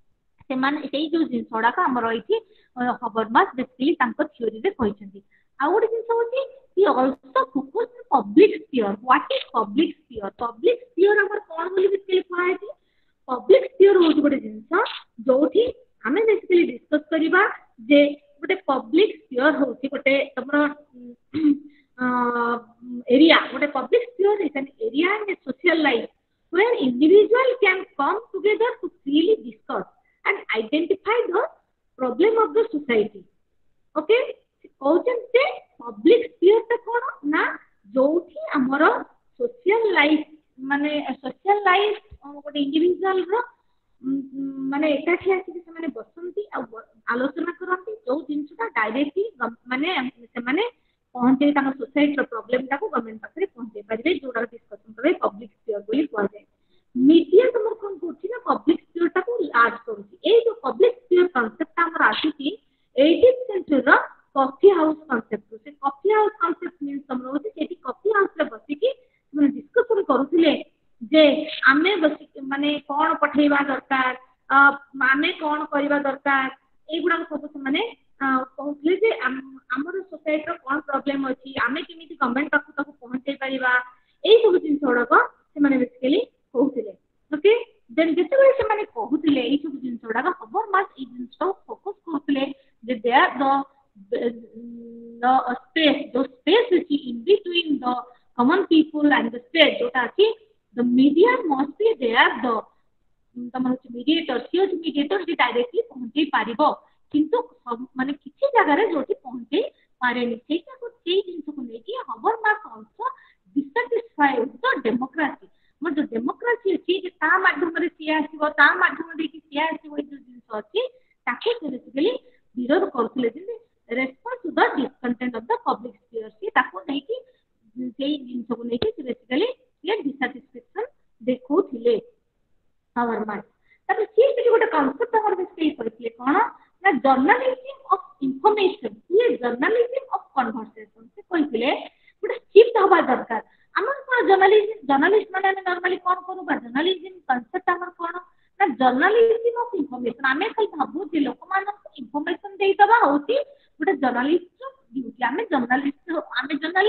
से माने सेई जो जिनसडा का हमर रहिथि हबरमास बेसिकली तांकर थ्योरी रे कहिसंती आ गोटे जिनस होची he also focused on public sphere. What is public sphere? Public sphere हमर कोन बोली बेसिकली कहै छी public sphere होची गोटे जिनस जोठी हमें बेसिकली डिस्कस करिबा जे गोटे public sphere होची गोटे तमरो एरिया गोटे public sphere is an area in a social life where individual can come together to freely discuss and identify the problem of the society. Okay? कहते पब्लिक स्फीयर ता कोन ना जोठी हमर सोशल लाइफ माने सोशल लाइफ गोटे individual रो माने एकाठी आसी से माने बसंती आलोचना करंती जो जिनसटा डायरेक्टली माने से माने पहुंचे तांग सोसाइटी रो प्रॉब्लम ता को गवर्नमेंट पाखरे पहुंचे परिबे जोडा डिस्कशन करे पब्लिक स्फीयर बोली कहै जाय मीडिया तमर कोन करछि ना पब्लिक स्फीयर ता को लार्ज करछि ए जो पब्लिक स्फीयर कांसेप्ट हमर आसी एटीन्थ सेंचुरी रो कॉफी हाउस कांसेप्ट से कॉफी हाउस कांसेप्ट मींस हमरो होती सेठी कॉफी हाउस रे बसी की माने डिस्कशन करूथिले जे आमे बसी माने कोन पठेइबा दरकार आमे कोन करिबा दरकार एगुडा सब माने कहउथिले जे हमर सोसाइटी रो कोन प्रॉब्लम अछि आमे केमिति गवर्नमेंट पाखु ताको पहुंचै परिबा एई सब जिन सडक से माने बेसिकली कहउथिले ओके देन जेतेबे से माने कहउथिले एई सब जिन सडक खबर मास एई जिन सब फोकस करथिले जे they are the the uh, space the space is in between the common people and the state jota achi the media must be there the तमर mediator huge mediator जे डायरेक्टली पहुंचै पारिबो किंतु माने किछि जगह रे जोठी पहुंचै पारेनी सेटा को सेई जिंस को लेकी Habermas also dissatisfy with the democracy मत जो डेमोक्रेसी अछि जे ता माध्यम रे सिया आसीबो ता माध्यम रे कि सिया आसीबो जो जिंस अछि ताके बेसिकली विरोध करथिले जे response to the discontent of the public sphere से ताको नहीं कि सेई जिंस को नहीं कि बेसिकली ये डिससैटिस्फैक्शन देखो थिले आवर माइंड तब से से गोटे कांसेप्ट हमर बेसिकली करथिले कोन ना जर्नलिज्म ऑफ इंफॉर्मेशन ये जर्नलिज्म ऑफ कन्वर्सेशन से कहिथिले गोटे शिफ्ट हबा दरकार हमर को जर्नलिज्म जर्नलिस्ट माने नॉर्मली कोन करू बा जर्नलिज्म कांसेप्ट हमर कोन ना जर्नलिज्म ऑफ इंफॉर्मेशन आमे कल भाबु जे लोक मान इंफॉर्मेशन देई दबा होती गोटे जर्नलिस्ट ड्यूटी आमे जर्नलिस्ट आमे journalist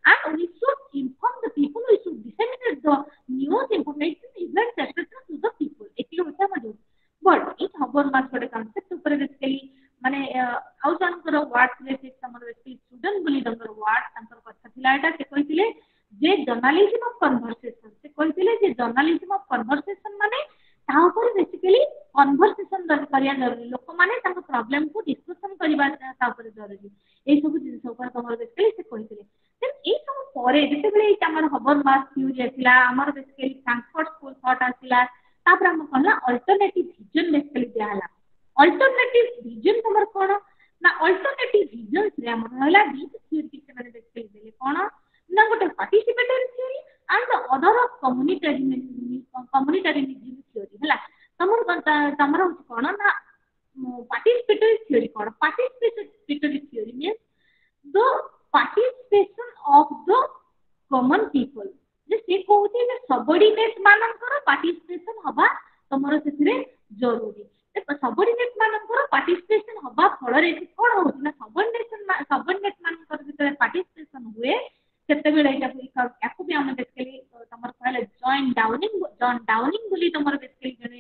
and we should inform the people, we should disseminate the news information events etc to the people ଏତିକି ହଉଛି ଆମ duty but in ଖବର ମାସ ଗୋଟେ concept ଉପରେ basically ମାନେ ଆଉ ଜଣଙ୍କର ୱାର୍ଡ ଥିଲେ ସେ ଆମର ବେସିକଲି ଷ୍ଟୁଡେଣ୍ଟ ବୋଲି ତାଙ୍କର ୱାର୍ଡ ତାଙ୍କର କଥା ଥିଲା ଏଟା ସେ କହିଥିଲେ ଯେ ଜର୍ନାଲିଜମ ଅଫ କନଭରସେସନ ସେ କହିଥିଲେ ଯେ ଜର୍ନାଲିଜମ ଅଫ କନଭରସେସନ ମାନେ ତା ଉପରେ ବେସିକଲି କନଭରସେସନ କରିବା ଜରୁରୀ ଲୋକମାନେ ତାଙ୍କ ପ୍ରୋବ୍ଲେମ କୁ ଡିସ୍କସନ କରିବା ତା ଉପରେ ଜରୁରୀ ଏଇ ସବୁ ଜିନିଷ ଉପରେ ତମର ବେସିକଲି ସେ କହିଥିଲେ ଦେନ୍ ଏଇ ସବୁ ପରେ ଯେତେବେଳେ ଏଇ ଆମର ହବର ମାସ ଥ୍ୟୁରି ଆସିଲା ଆମର ବେସିକଲି ଫ୍ରାଙ୍କଫର୍ଟ ସ୍କୁଲ ଥଟ୍ ଆସିଲା ତାପରେ ଆମେ କଣ ନା ଅଲ୍ଟରନେଟିଭ ଭିଜନ ବେସିକଲି ଦିଆହେଲା ଅଲ୍ଟରନେଟିଭ ଭିଜନ ତମର କଣ ନା ଅଲ୍ଟରନେଟିଭ ଭିଜନ୍ସ ରେ ଆମର ରହିଲା ଦିଟା ଥ୍ୟୁରି କିଛି ମାନେ ବେସିକଲି ଦେଲେ କଣ ନା ଗୋଟେ ପାର୍ଟିସିପେଟରୀ ଥ୍ୟୁରି and the other of communitarianism communitarianism theory ହେଲା ତମର ତମର ହଉଛି କଣ ନା participatory theory କଣ participatory theory means the participation of the common people ଯେ ସେ କହୁଛି ଯେ subordinate ମାନଙ୍କର participation ହବା ତମର ସେଥିରେ ଜରୁରୀ subordinate ମାନଙ୍କର participation ହବା ଫଳରେ କଣ ହଉଛି ନା subordination subordinate ମାନଙ୍କର ଯେତେବେଳେ participation ହୁଏ ସେତେବେଳେ ଏଇଟା ୟାକୁ ବି ଆମେ ବେସିକଲି ତମର କହିଲେ ଜଏନ୍ ଡାଉନିଂ ଜନ୍ ଡାଉନିଂ ବୋଲି ତମର ବେସିକଲି ଜଣେ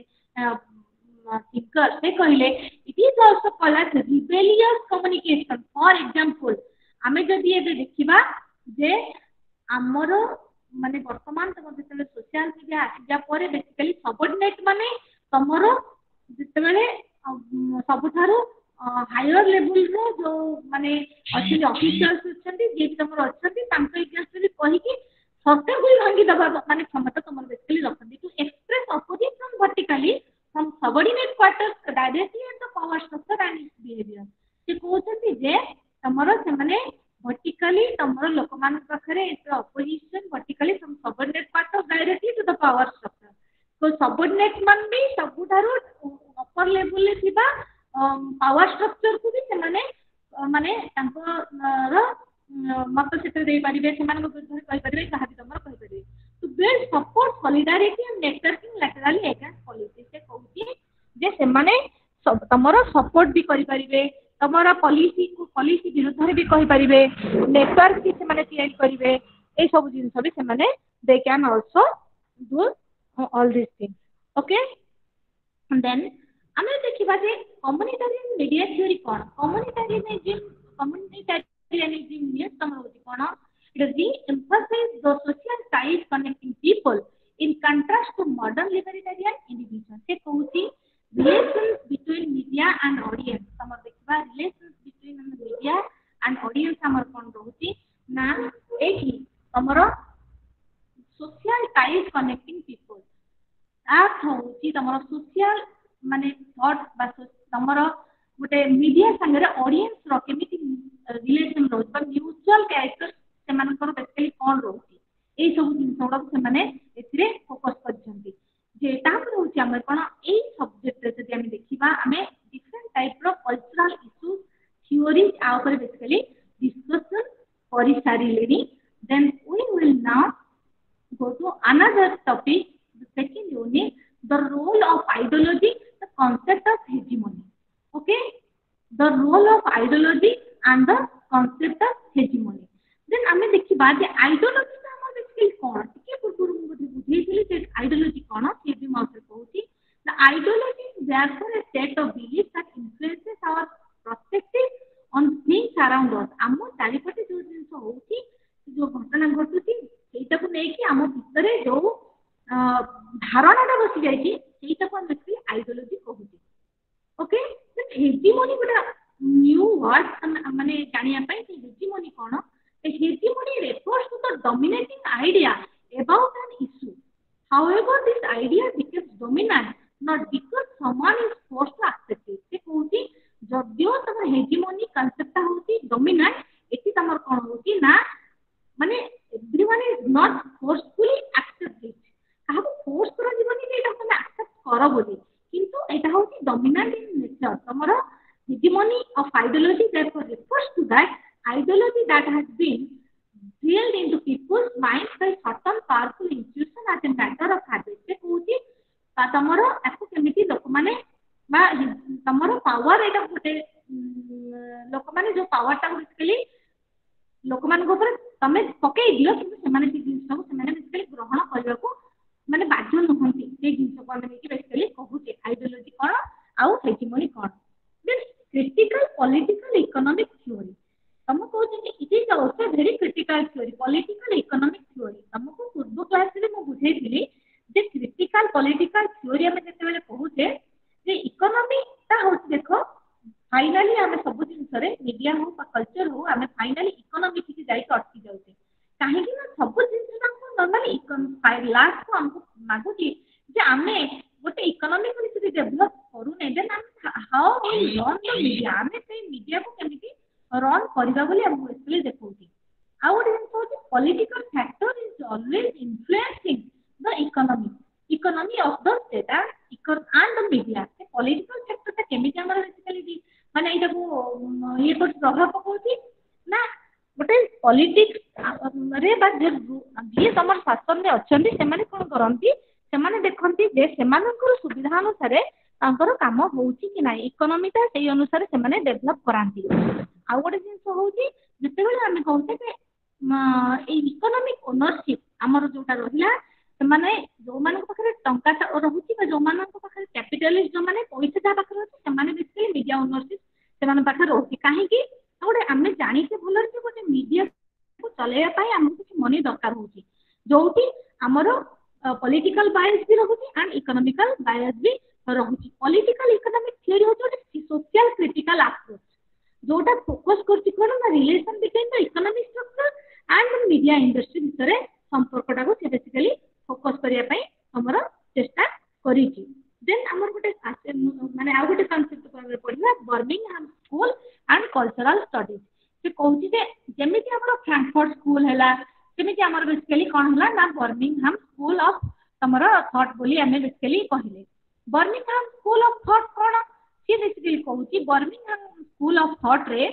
ଥିଙ୍କର ସେ କହିଲେ it is also called as rebellious communication for example ଆମେ ଯଦି ଏବେ ଦେଖିବା ଯେ ଆମର ମାନେ ବର୍ତ୍ତମାନ ତମର ଯେତେବେଳେ ସୋସିଆଲ ମିଡିଆ ଆସିବା ପରେ ବେସିକଲି ସବଅର୍ଡିନେଟ ମାନେ ତମର ଯେତେବେଳେ ସବୁଠାରୁ ହାୟର ଲେଭେଲର ଯୋଉ ମାନେ ଅଛନ୍ତି ଅଫିସିଆଲ୍ସ ଅଛନ୍ତି ଯିଏ ବି ତମର ଅଛନ୍ତି ତାଙ୍କ ଏଗେନ୍ଷ୍ଟରେ କହିକି ସତ୍ୟକୁ ଭାଙ୍ଗି ଦେବା ମାନେ କ୍ଷମତା ତମର ବେସିକଲି ରଖନ୍ତି to express opposition vertically from subordinate quarters directly at the power structure and its behavior ସେ କହୁଛନ୍ତି ଯେ ତମର ସେମାନେ ଭର୍ଟିକାଲି ତମର ଲୋକମାନଙ୍କ ପାଖରେ ଏତେ opposition vertically from subordinate quarters directly to the power structure so subordinate ମାନେ ବି ସବୁଠାରୁ ଅପର ଲେଭେଲରେ ଥିବା ପାୱାର ଷ୍ଟ୍ରକ୍ଚର କୁ ବି ସେମାନେ ମାନେ ତାଙ୍କର ମତ ସେଥିରେ ଦେଇପାରିବେ ସେମାନଙ୍କ ବିରୁଦ୍ଧରେ କହିପାରିବେ ଯାହା ବି ତମର କହିପାରିବେ to build support solidarity and networking laterally against policy ସେ କହୁଛି ଯେ ସେମାନେ ତମର ସପୋର୍ଟ ବି କରିପାରିବେ ତମର ପଲିସି କୁ ପଲିସି ବିରୁଦ୍ଧରେ ବି କହିପାରିବେ ନେଟୱାର୍କ ବି ସେମାନେ ତିଆରି କରିବେ ଏଇ ସବୁ ଜିନିଷ ବି ସେମାନେ they can also do all these things okay and then ଆମେ ଦେଖିବା ଯେ କମ୍ୟୁନିଟାରିଆନ ମିଡିଆ ଥିଓରି କଣ କମ୍ୟୁନିଟାରିଆନିଜିମ କମ୍ୟୁନିଟାରିଆନିଜିମ means ତମର ହଉଛି କଣ it re-emphasizes the social ties connecting people in contrast to modern libertarian individuals ସେ କହୁଛି relations between media and audience ତମର ଦେଖିବା relations between media and audience ଆମର କଣ ରହୁଛି ନା ଏଇଠି ତମର social ties connecting people ଆର୍ଥ ହଉଛି ତମର social ମାନେ thought ବା ତମର ଗୋଟେ ମିଡିଆ ସାଙ୍ଗରେ ଅଡିଏନ୍ସ ର କେମିତି ରିଲେସନ ରହୁଛି ବା ମ୍ୟୁଚୁଆଲ କ୍ୟାରେକ୍ଟର ସେମାନଙ୍କର ବେସିକଲି କଣ ରହୁଛି ଏଇ ସବୁ ଜିନିଷ ଗୁଡାକୁ ସେମାନେ ଏଥିରେ ଫୋକସ କରିଛନ୍ତି ଯେ ତାପରେ ହଉଛି ଆମର କଣ ଏଇ ସବଜେକ୍ଟରେ ଯଦି ଆମେ ଦେଖିବା ଆମେ ଡିଫରେଣ୍ଟ ଟାଇପର କଲଚରାଲ ଇସ୍ୟୁ ଥିଓରି ଆ ଉପରେ ବେସିକଲି ଡିସ୍କସନ କରିସାରିଲେଣି then we will now go to another topic the second unit the role of ideology the concept of hegemony okay the role of ideology and the concept of hegemony then ଆମେ ଦେଖିବା ଯେ ideology ଟା ଆମର basically କଣ ଟିକେ ପୂର୍ବରୁ ମୁଁ ବୋଧେ ବୁଝେଇଥିଲି ଯେ ideology କଣ ସେ ବି ମୁଁ ଆପଣଙ୍କୁ କହୁଛି the ideology is therefore a set of beliefs that influences our perspective on things around us ଆମ ଚାରିପଟେ ଯୋଉ ଜିନିଷ ହଉଛି ଯୋଉ ଘଟଣା ଘଟୁଛି ସେଇଟାକୁ ନେଇକି ଆମ ଭିତରେ ଯୋଉ ଧାରଣାଟା ବସି ଯାଇଛି ସେଇଟାକୁ ଆମେ ବେସିକଲି ଆଇଡିଓଲୋଜି କହୁଛେ ଓକେ ହେଜିମୋନି ଗୋଟେ ନ୍ୟୁ ୱାର୍ଡ ମାନେ ଜାଣିବା ପାଇଁ ସେ ହେଜିମୋନି କଣ hegemony refers to the dominating idea about an issue however this idea becomes dominant not because someone is forced to accept it ସେ କହୁଛି ଯଦିଓ ତମର hegemony concept ଟା ହଉଛି dominant ଏଠି ତମର କଣ ହଉଛି ନା ମାନେ everyone is not forcefully accept it କାହାକୁ ଫୋର୍ସ କରାଯିବନି ଯେ ଏଇଟା ତମେ ଆକ୍ସେପ୍ଟ କର ବୋଲି କିନ୍ତୁ ଏଇଟା ହଉଛି dominant in nature ତମର hegemony of ideology therefore refers to that ideology that has been drilled into people's minds by certain powerful institutions as a matter of habit ସେ କହୁଛି ତମର ଆକୁ କେମିତି ଲୋକମାନେ ବା ତମର ପାୱାର ଏଇଟା ଗୋଟେ ଲୋକମାନେ ଯୋଉ ପାୱାରଟା ବେସିକଲି ଲୋକମାନଙ୍କ ଉପରେ तमे पकई दियो कि सेमाने से जिंस को सेमाने बेसिकली ग्रहण करबा को माने बाध्य नहंती से जिंस को हम कि बेसिकली कहूचे आइडियोलॉजी कोन आउ हेजिमनी कोन then critical political economic theory तुम कहते it is also very critical theory political economic theory तुमको पूर्व क्लास रे मु बुझेइथिली जे क्रिटिकल पॉलिटिकल थ्योरी हम जते बेले कहूचे जे इकोनॉमी ता होची देखो फाइनली हमें सब जिन मीडिया हो कल्चर हो आम फाइनाली इकोनॉमी की जाइए अटकी जाऊे कहीं सब जिन नॉर्मली लास्ट को हमको मागुची जे आम गोटे इकोनॉमिकली डेभलप करूने then how we run the media आम से मीडिया को केमिति रन करबा बोली हमको एक्चुअली देखौती आ गोटे जिन होची political factor is always influencing the economy economy of the state and the media से पॉलिटिकल फैक्टर ता केमिति हमर बेसिकली माने एटा को ये को प्रभाव पकोती ना गोटे पॉलिटिक्स रे बा जे ये समर शासन में अछंती से माने कोन करंती से माने देखंती जे से मानकर सुविधा अनुसार तांकर काम होउची कि नाही इकोनॉमी ता सेही अनुसार से माने डेवलप करांती आ गोटे जिंस होउची जते बेले हम कहउते के ए इकोनॉमिक ओनरशिप हमर जोटा रहिला से माने जो मान पाखे टंका रहुची जो मान पाखे कैपिटलिस्ट जो माने पैसा जा पाखे रहती से माने बेसिकली मीडिया ओनरशिप से माने पाखे रहती काहे कि गोटे आम जानिके भल से गोटे मीडिया को चलेया पाई हमको कुछ मनी दरकार होची जोटी हमर पॉलिटिकल बायस भी रहुची एंड इकोनॉमिकल बायस भी रहुची पॉलिटिकल इकोनॉमिक थ्योरी होची सोशल क्रिटिकल अप्रोच जोटा फोकस करची कोन ना relation between the economic structure and media industry भितरे संपर्कटा को से बेसिकली फोकस करिया पई हमर चेष्टा करिची देन हमर गोटे माने आ गोटे कांसेप्ट पर पढिबा Birmingham school and cultural studies से कहूची जे जेमिति हमर फ्रैंकफर्ट स्कूल हैला जेमिति हमर बेसिकली कोन होला ना बर्मिंगहाम स्कूल ऑफ हमर थॉट बोली हमें बेसिकली कहिले बर्मिंगहाम स्कूल ऑफ थॉट कोन से बेसिकली कहूची बर्मिंगहाम स्कूल ऑफ थॉट रे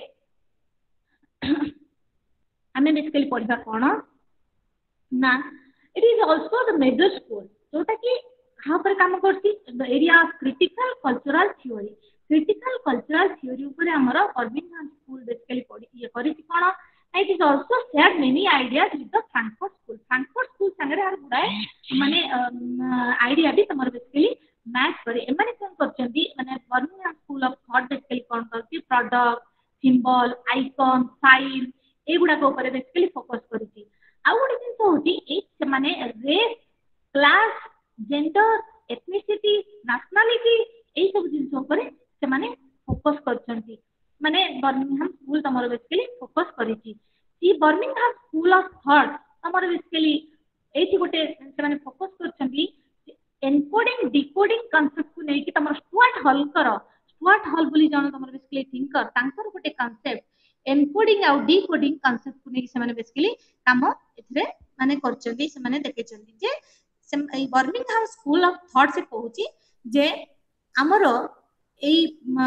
हमें बेसिकली पढिबा कोन ना it is also the major school जोटा कि हाँ पर काम करती the area of critical cultural theory critical cultural theory ऊपर हमारा बर्मिंगहाम स्कूल बेसिकली पढ़ी ये करी थी कौन it is also shared many ideas with the Frankfurt school Frankfurt school संगे हर गुड़ाए माने आइडिया भी तुम्हारे बेसिकली मैच करे एमाने कौन करचंदी माने Birmingham school of thought basically कौन करती प्रोडक्ट सिंबल आइकन साइन एगुडा को ऊपर बेसिकली फोकस करी थी आ गोटे जिन होती एक माने race class gender ethnicity nationality एई सब जिन ऊपर से माने फोकस करछंती माने बर्मिंगहाम स्कूल तमरो बेसिकली फोकस करिछि ई बर्मिंगहाम स्कूल ऑफ थॉट तमरो बेसिकली एथि गोटे से माने फोकस करछंती एनकोडिंग डिकोडिंग कांसेप्ट को नै कि तमरो स्टुअर्ट हॉल कर स्टुअर्ट हॉल बोली जानो तमरो बेसिकली थिंकर तांकर गोटे कांसेप्ट एनकोडिंग आउ डिकोडिंग कांसेप्ट को नै कि से माने बेसिकली काम एथरे माने करछंती से माने देखेछंती जे बर्मिंगहाम स्कूल ऑफ थॉट से कहूची जे हमरो एई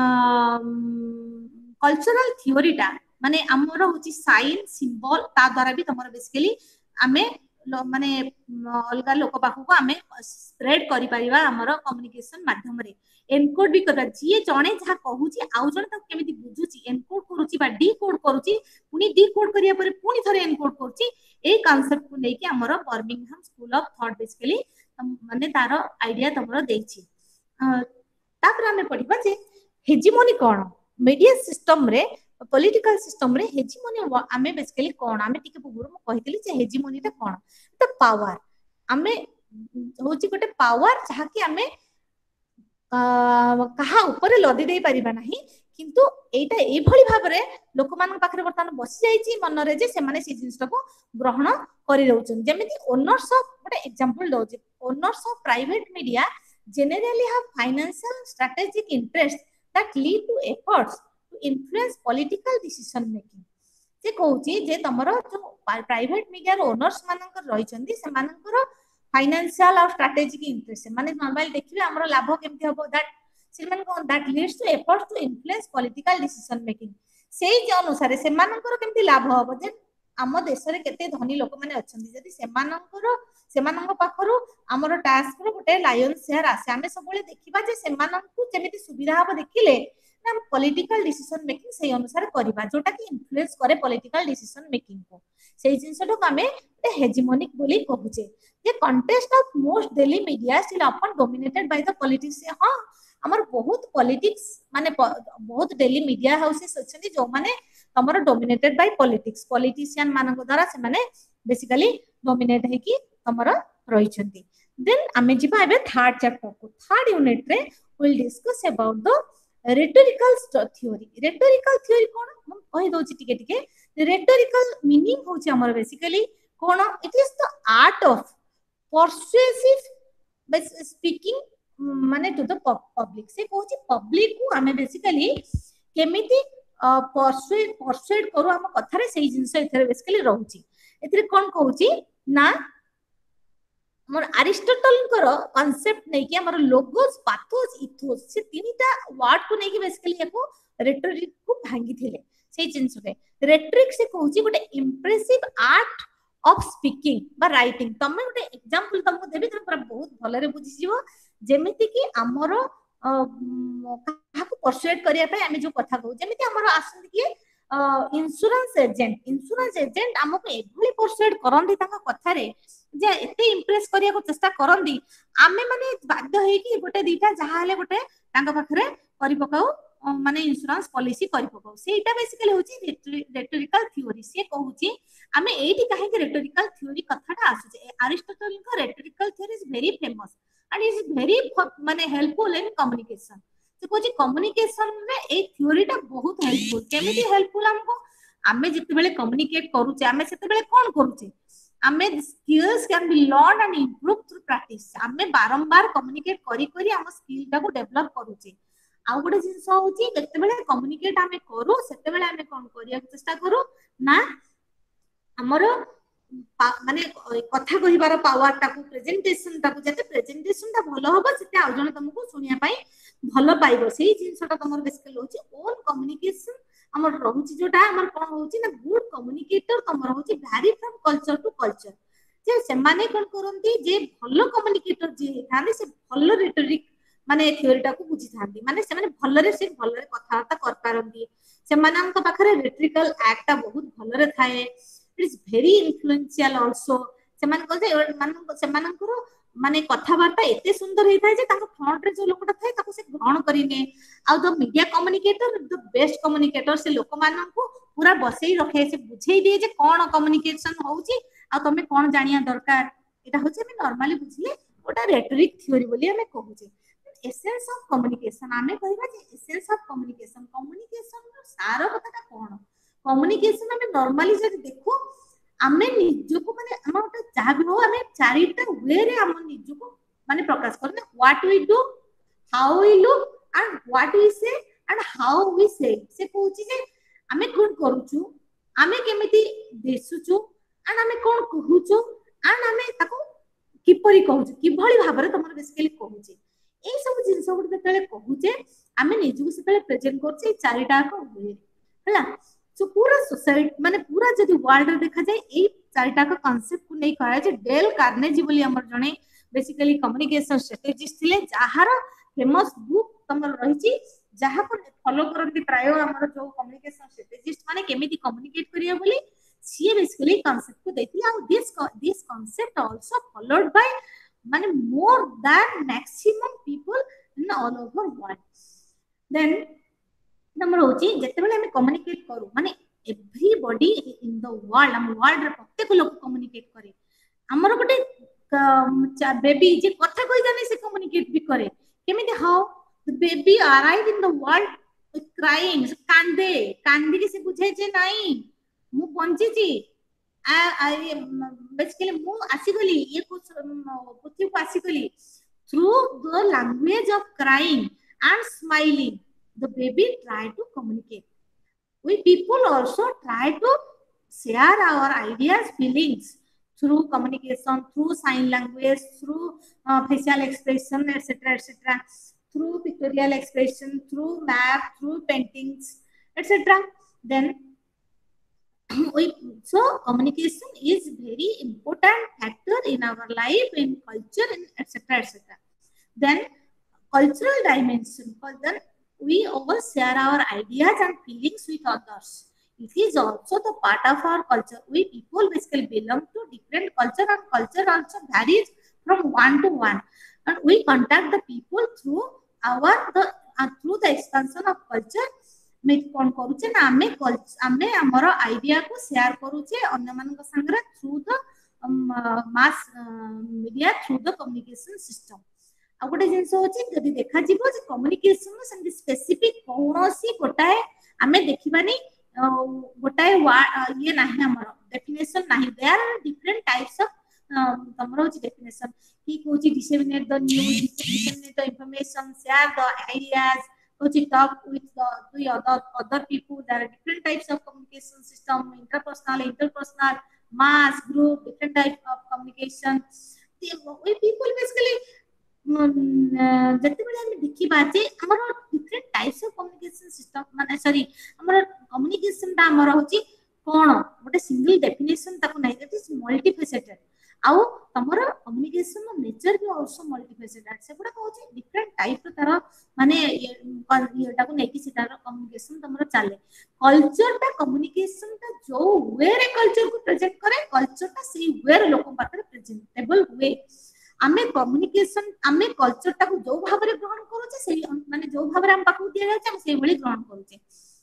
कल्चरल थ्योरीटा माने हमरो होची साइन सिंबल ता द्वारा भी तमरो बेसिकली आमे माने अलगा लोक पाखु को आमे स्प्रेड करि परिबा हमरो कम्युनिकेशन माध्यम रे एनकोड भी करबा जी जणे जहा कहूची आउ जणे त केमिति बुझुची एनकोड करूची बा डिकोड करूची पुनी डिकोड करिया पर पुनी थरे एनकोड करूची ए कांसेप्ट को लेके हमरो Birmingham school of thought basically माने तारो आइडिया तमरो देछि तापर हमें पढिबा जे हेजिमोनी कोन मीडिया सिस्टम रे पॉलिटिकल सिस्टम रे हेजिमोनी आमे बेसिकली कोन आमे टिके पूर्व म कहितली जे हेजिमोनी ता कोन त पावर आमे होची गोटे पावर जहा कि आमे कहा ऊपर लदी दे परिबा नाही किंतु एटा ए भली भाबरे लोक मान पाखरे वर्तमान बसी जाईची मन रे जे से माने से जिंस को ग्रहण करि रहउछन जेमिति ओनर्स ऑफ गोटे एग्जांपल दउची owners of private media generally have financial strategic interests that lead to efforts to influence political decision making जे कहउची जे तमरो जो प्राइवेट मीडिया रो ओनर्स मानकर रहिचंदी से मानकर फाइनेंशियल और स्ट्रेटेजिक इंटरेस्ट माने नॉर्मल देखिबे हमरो लाभ केमति हबो दैट सिमन को that leads to efforts to influence political decision making सेही जे अनुसार से मानकर केमति लाभ हबो जे आम देश रे केते धनी लोक माने अछंदी जदी से मानकर से मानक पाखरु हमरो टास्क रो गोटे लायन शेयर आसे हमें सबले देखिबा जे से मानकु जेमिति सुविधा हबो देखिले ना पॉलिटिकल डिसीजन मेकिंग से अनुसार करबा जोटा कि इन्फ्लुएंस करे पॉलिटिकल डिसीजन मेकिंग को से जिंसटा को हमें हेजेमोनिक बोली कहूचे जे contest of most daily media still often dominated by the politics हां हमर बहुत पॉलिटिक्स माने बहुत डेली मीडिया हाउसेस अछनी जो माने हमर डोमिनेटेड बाय पॉलिटिक्स पॉलिटिशियन मानक द्वारा से माने बेसिकली डोमिनेट है कि हमर रही छथि देन हमें जिबा एबे थर्ड चैप्टर को थर्ड यूनिट रे will discuss about the rhetorical theory rhetorical theory कोन हम कहि दोछि टिके टिके rhetorical meaning होछि हमर बेसिकली कोन it is the art of persuasive by speaking माने टू द पब्लिक से कोछि पब्लिक को हमें बेसिकली केमिति परसुएड परसुएड करू हम कथा रे सेही जिंस एथरे बेसिकली रहउछि एथरे कोन कहउछि ना हमर अरिस्टोटल कर कांसेप्ट नै कि हमर लोगोस पाथोस इथोस से तीनटा वर्ड को नै कि बेसिकली एको रेटोरिक को भांगी थिले सेही जिंस रे रेटोरिक से कहउछि गोटे इंप्रेसिव आर्ट ऑफ स्पीकिंग बा राइटिंग तमे गोटे एग्जांपल तुमको देबी तुम पूरा बहुत भलरे बुझि जीवो जेमिति कि हमर काहा को परसुएड करिया पे हमें जो कथा कहू जेमिति हमर आसन कि इंश्योरेंस एजेंट इंश्योरेंस एजेंट हमको एभली परसुएड करंदी ताका कथा रे जे एते इंप्रेस करिया को चेष्टा करंदी आमे माने बाध्य हे कि गोटे दीटा जहा हले गोटे ताका पाखरे करि पकाऊ माने इंश्योरेंस पॉलिसी करि पकाऊ सेटा बेसिकली होची रेटोरिकल थ्योरी से कहूची आमे एठी काहे कि रेटोरिकल थ्योरी कथाटा आसुचे अरिस्टोटल का rhetorical theory is very famous and is very माने हेल्पफुल इन कम्युनिकेशन से कोची कम्युनिकेशन रे ए थ्योरीटा बहुत हेल्पफुल केमिति हेल्पफुल हमको आमे जते बेले कम्युनिकेट करूचे आमे सेते बेले कोन करूचे आमे skills can be learn and improve through practice आमे बारंबार कम्युनिकेट करी करी हम स्किल टा को डेवलप करूचे आ गोटे जिंस होची जते बेले कम्युनिकेट आमे करू सेते बेले आमे कोन करिया चेष्टा करू ना हमरो माने कथा कहिबार पावर टाकू प्रेजेंटेशन टाकू जते प्रेजेंटेशन ता भलो होबो सेते आ जण तुमको सुनिया पई भलो पाइबो सेही जिंसटा तमर बेसिकली होची ओन कम्युनिकेशन हमर रहउची जोटा हमर कोन होची ना गुड कम्युनिकेटर तमर होची vary from culture to culture जे से माने कोन करंती जे भलो कम्युनिकेटर जे थाने से भलो रेटोरिक माने थ्योरी टाकू बुझी थांती माने से माने भलो रे से भलो रे कथावार्ता कर पारंती से मानन को पाखरे रेटोरिकल एक्ट ता बहुत भलो रे थाए it is very influential also सेमान को जे मान सेमान को माने कथा वार्ता एते सुंदर हेता जे ताको फ्रंट रे जो लोकटा थाए ताको से ग्रहण करिने आ the media communicator the best communicator से लोक मानन को पूरा बसई रखे से बुझेई दिए जे कोन कम्युनिकेशन होउची आ तमे कोन जानिया दरकार एटा होचे हम नॉर्मली बुझले ओटा रेटोरिक थ्योरी बोली हमें कहूचे एसेंस ऑफ कम्युनिकेशन हमें कहबा जे एसेंस ऑफ कम्युनिकेशन कम्युनिकेशन रो सार कथाटा कोन कम्युनिकेशन हमें नॉर्मली जब देखो हमें निजो को माने हम ओटा जहा भी हो हमें चारिटा वे रे हम निजो को माने प्रकाश करने what we do how we look and what we say and how we say से कहूची जे हमें कोन करूछु हमें केमिति देसुछु एंड हमें कोन कहूछु एंड हमें ताको किपरि कहूछु किभली भाबरे तमर बेसिकली कहूची ए सब जिंस गुड तले कहूचे हमें निजो से तले प्रेजेंट करछे चारिटा को वे हला सो पूरा सोसाइटी माने पूरा जदी वर्ल्ड रे देखा जाए ए चारिटा का कांसेप्ट को नै कहै जे डेल कार्नेजी बोली हमर जने बेसिकली कम्युनिकेशन स्ट्रेटेजिस्ट थिले जहार फेमस बुक तमर रहिची जहा को फॉलो करंती प्राय हमर जो कम्युनिकेशन स्ट्रेटेजिस्ट माने केमिति कम्युनिकेट करिया बोली सी बेसिकली कांसेप्ट को देखि आ this this concept also followed by माने more than maximum people in all over world then number होची जते बेले हम कम्युनिकेट करू माने एवरीबॉडी इन द वर्ल्ड हम वर्ल्ड रे प्रत्येक लोक कम्युनिकेट करे हमर गोटे बेबी जे कथा कहि जाने से कम्युनिकेट भी करे केमिति how the baby arrive in the world with crying कांदे कांदी के से बुझे जे नाही मु बंची छी आ बेसिकली मु आसी गली ये कुछ पृथ्वी को आसी गली through the language of crying and smiling the baby try to communicate we people also try to share our ideas feelings through communication through sign language through uh, facial expression etc etc through pictorial expression through map through paintings etc then we so communication is very important factor in our life in culture and etc etc then cultural dimension then we all share our ideas and feelings with others. It is also the part of our culture. We people basically belong to different culture, and culture also varies from one to one. And we contact the people through our the uh, through the expansion of culture. मैं कौन करूचे ना आमे आमे हमर idea को share करूचे अन्य मान संगे through the mass media through the communication system आ गोटे जिंस होची जदी देखा जीवो जे कम्युनिकेशन संगे स्पेसिफिक कोनोसी गोटाए आमे देखिबानी गोटाए ये नाही हमर डेफिनेशन नाही there are different types of तमरो होची डेफिनेशन की कोची disseminate the news disseminate the information share the ideas कोची talk with the two other other people there are different types of communication system interpersonal interpersonal mass group different type of communication we people basically जते बेले हम देखि बाजे हमर different types of communication system माने sorry हमर communication ता हमर होची कोन गोटे सिंगल डेफिनेशन ताको नै दैट इज मल्टीफेसेटेड आउ हमर कम्युनिकेशन नेचर भी आल्सो मल्टीफेसेटेड से गुडा होची डिफरेंट टाइप तार माने ये ताको नै कि सितार कम्युनिकेशन हमर चाले कल्चर ता कम्युनिकेशन ता जो वे रे कल्चर को प्रेजेंट करे कल्चर ता सेही वे रे लोक पाखरे प्रेजेंटेबल वे आमे कम्युनिकेशन आमे कल्चर ता को जो भाबरे ग्रहण करूचे सेही माने जो भाबरे हम पाखु दिया जाय हम सेही बळी ग्रहण करूचे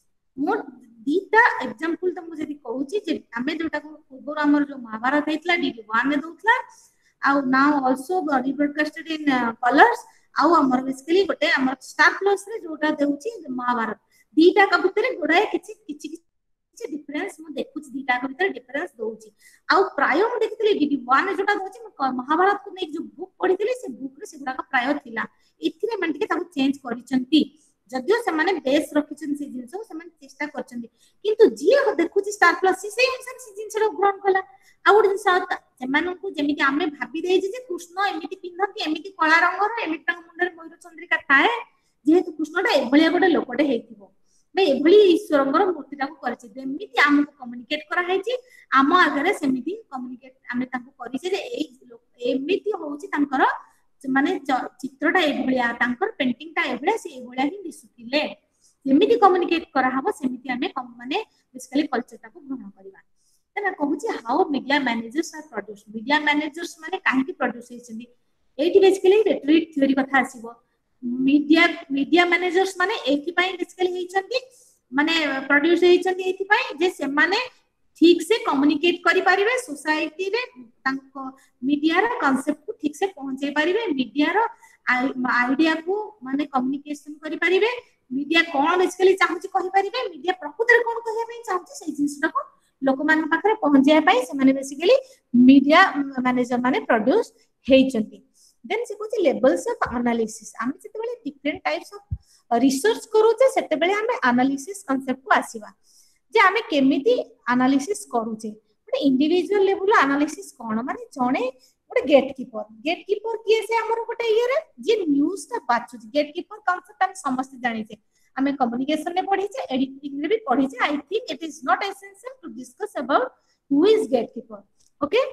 मो दीटा एग्जांपल त मु जदी कहूची जे आमे जोटा को पूर्व हमर जो महाभारत हेतला डीडी वन में दोथला आ now also rebroadcasted in Colors आ हमर बेसिकली गोटे हमर स्टार प्लस रे जोटा देउची महाभारत दीटा का भितरे गोडाए किछि किछि किछि डिफरेंस मु देखुची दीटा का भितरे डिफरेंस दोउची आ प्राय मु देखितली डीडी वन जोटा दोउची महाभारत को नै जो बुक पढितली से बुक रे सेगुडा का प्राय थिला इथिरे मन के ताको चेंज करिसंती जदियो से माने बेस रखिछन से जिंसो से माने चेष्टा करछन्ती किंतु जी देखुची स्टार प्लस से अनुसार से जिंस रो ग्रहण कला आ गुड जिंस से माने को जेमिति आमे भाबी देइ जे कृष्ण एमिति पिंधती एमिति कला रंगर एमिति तंग मुंडर मयूर चंद्रिका थाए जेहेतु कृष्णटा एभलिया गोटे लोकटे हेतिबो बे एभली ईश्वरंगर मूर्तिटा को करछि जेमिति आमे कम्युनिकेट करा हैछि आम आगरे सेमिति कम्युनिकेट आमे ताको करिसे जे एई एमिति होउछि तांकर माने चित्रटा एभलिया तांकर पेंटिंगटा एभलिया से एभलिया ही दिसुतिले जेमिति कम्युनिकेट करा हबो सेमिति आमे माने बेसिकली कल्चरटा को ग्रहण करिबा तना कहूछि how media managers are produce media managers माने काहे की प्रोड्यूस हेछन्ती एठी बेसिकली रेट्रीट थ्योरी कथा आसीबो मीडिया मीडिया मैनेजर्स माने एथि पई बेसिकली हेछन्ती माने प्रोड्यूस हेछन्ती एथि पई जे से माने ठीक से कम्युनिकेट करि परिबे सोसाइटी रे तांको मीडिया रा कांसेप्ट को ठीक से पहुंचे परिबे मीडिया रो आइडिया को माने कम्युनिकेशन करि परिबे मीडिया कोन बेसिकली चाहूची कहि परिबे मीडिया प्रकृति रे कोन कहि पई चाहूची सेही जिंसटा को लोक मान पाखरे पहुंचे पई से माने बेसिकली मीडिया मैनेजर माने प्रोड्यूस हेछन्ती देन से कुछ लेवल्स ऑफ एनालिसिस हम जते बेले डिफरेंट टाइप्स ऑफ रिसर्च करूचे सेते बेले हम एनालिसिस कांसेप्ट को आसीबा जे आमे केमिति एनालिसिस करूचे बट इंडिविजुअल लेवल एनालिसिस कोन माने जणे गोटे गेटकीपर गेटकीपर किए से हमर गोटे ये रे जे न्यूज़ ता बाचु गेटकीपर कांसेप्ट हम समस्त जानि छे आमे कम्युनिकेशन ने पढी छे एडिटिंग रे भी पढी छे I think it is not essential to discuss about who is gatekeeper okay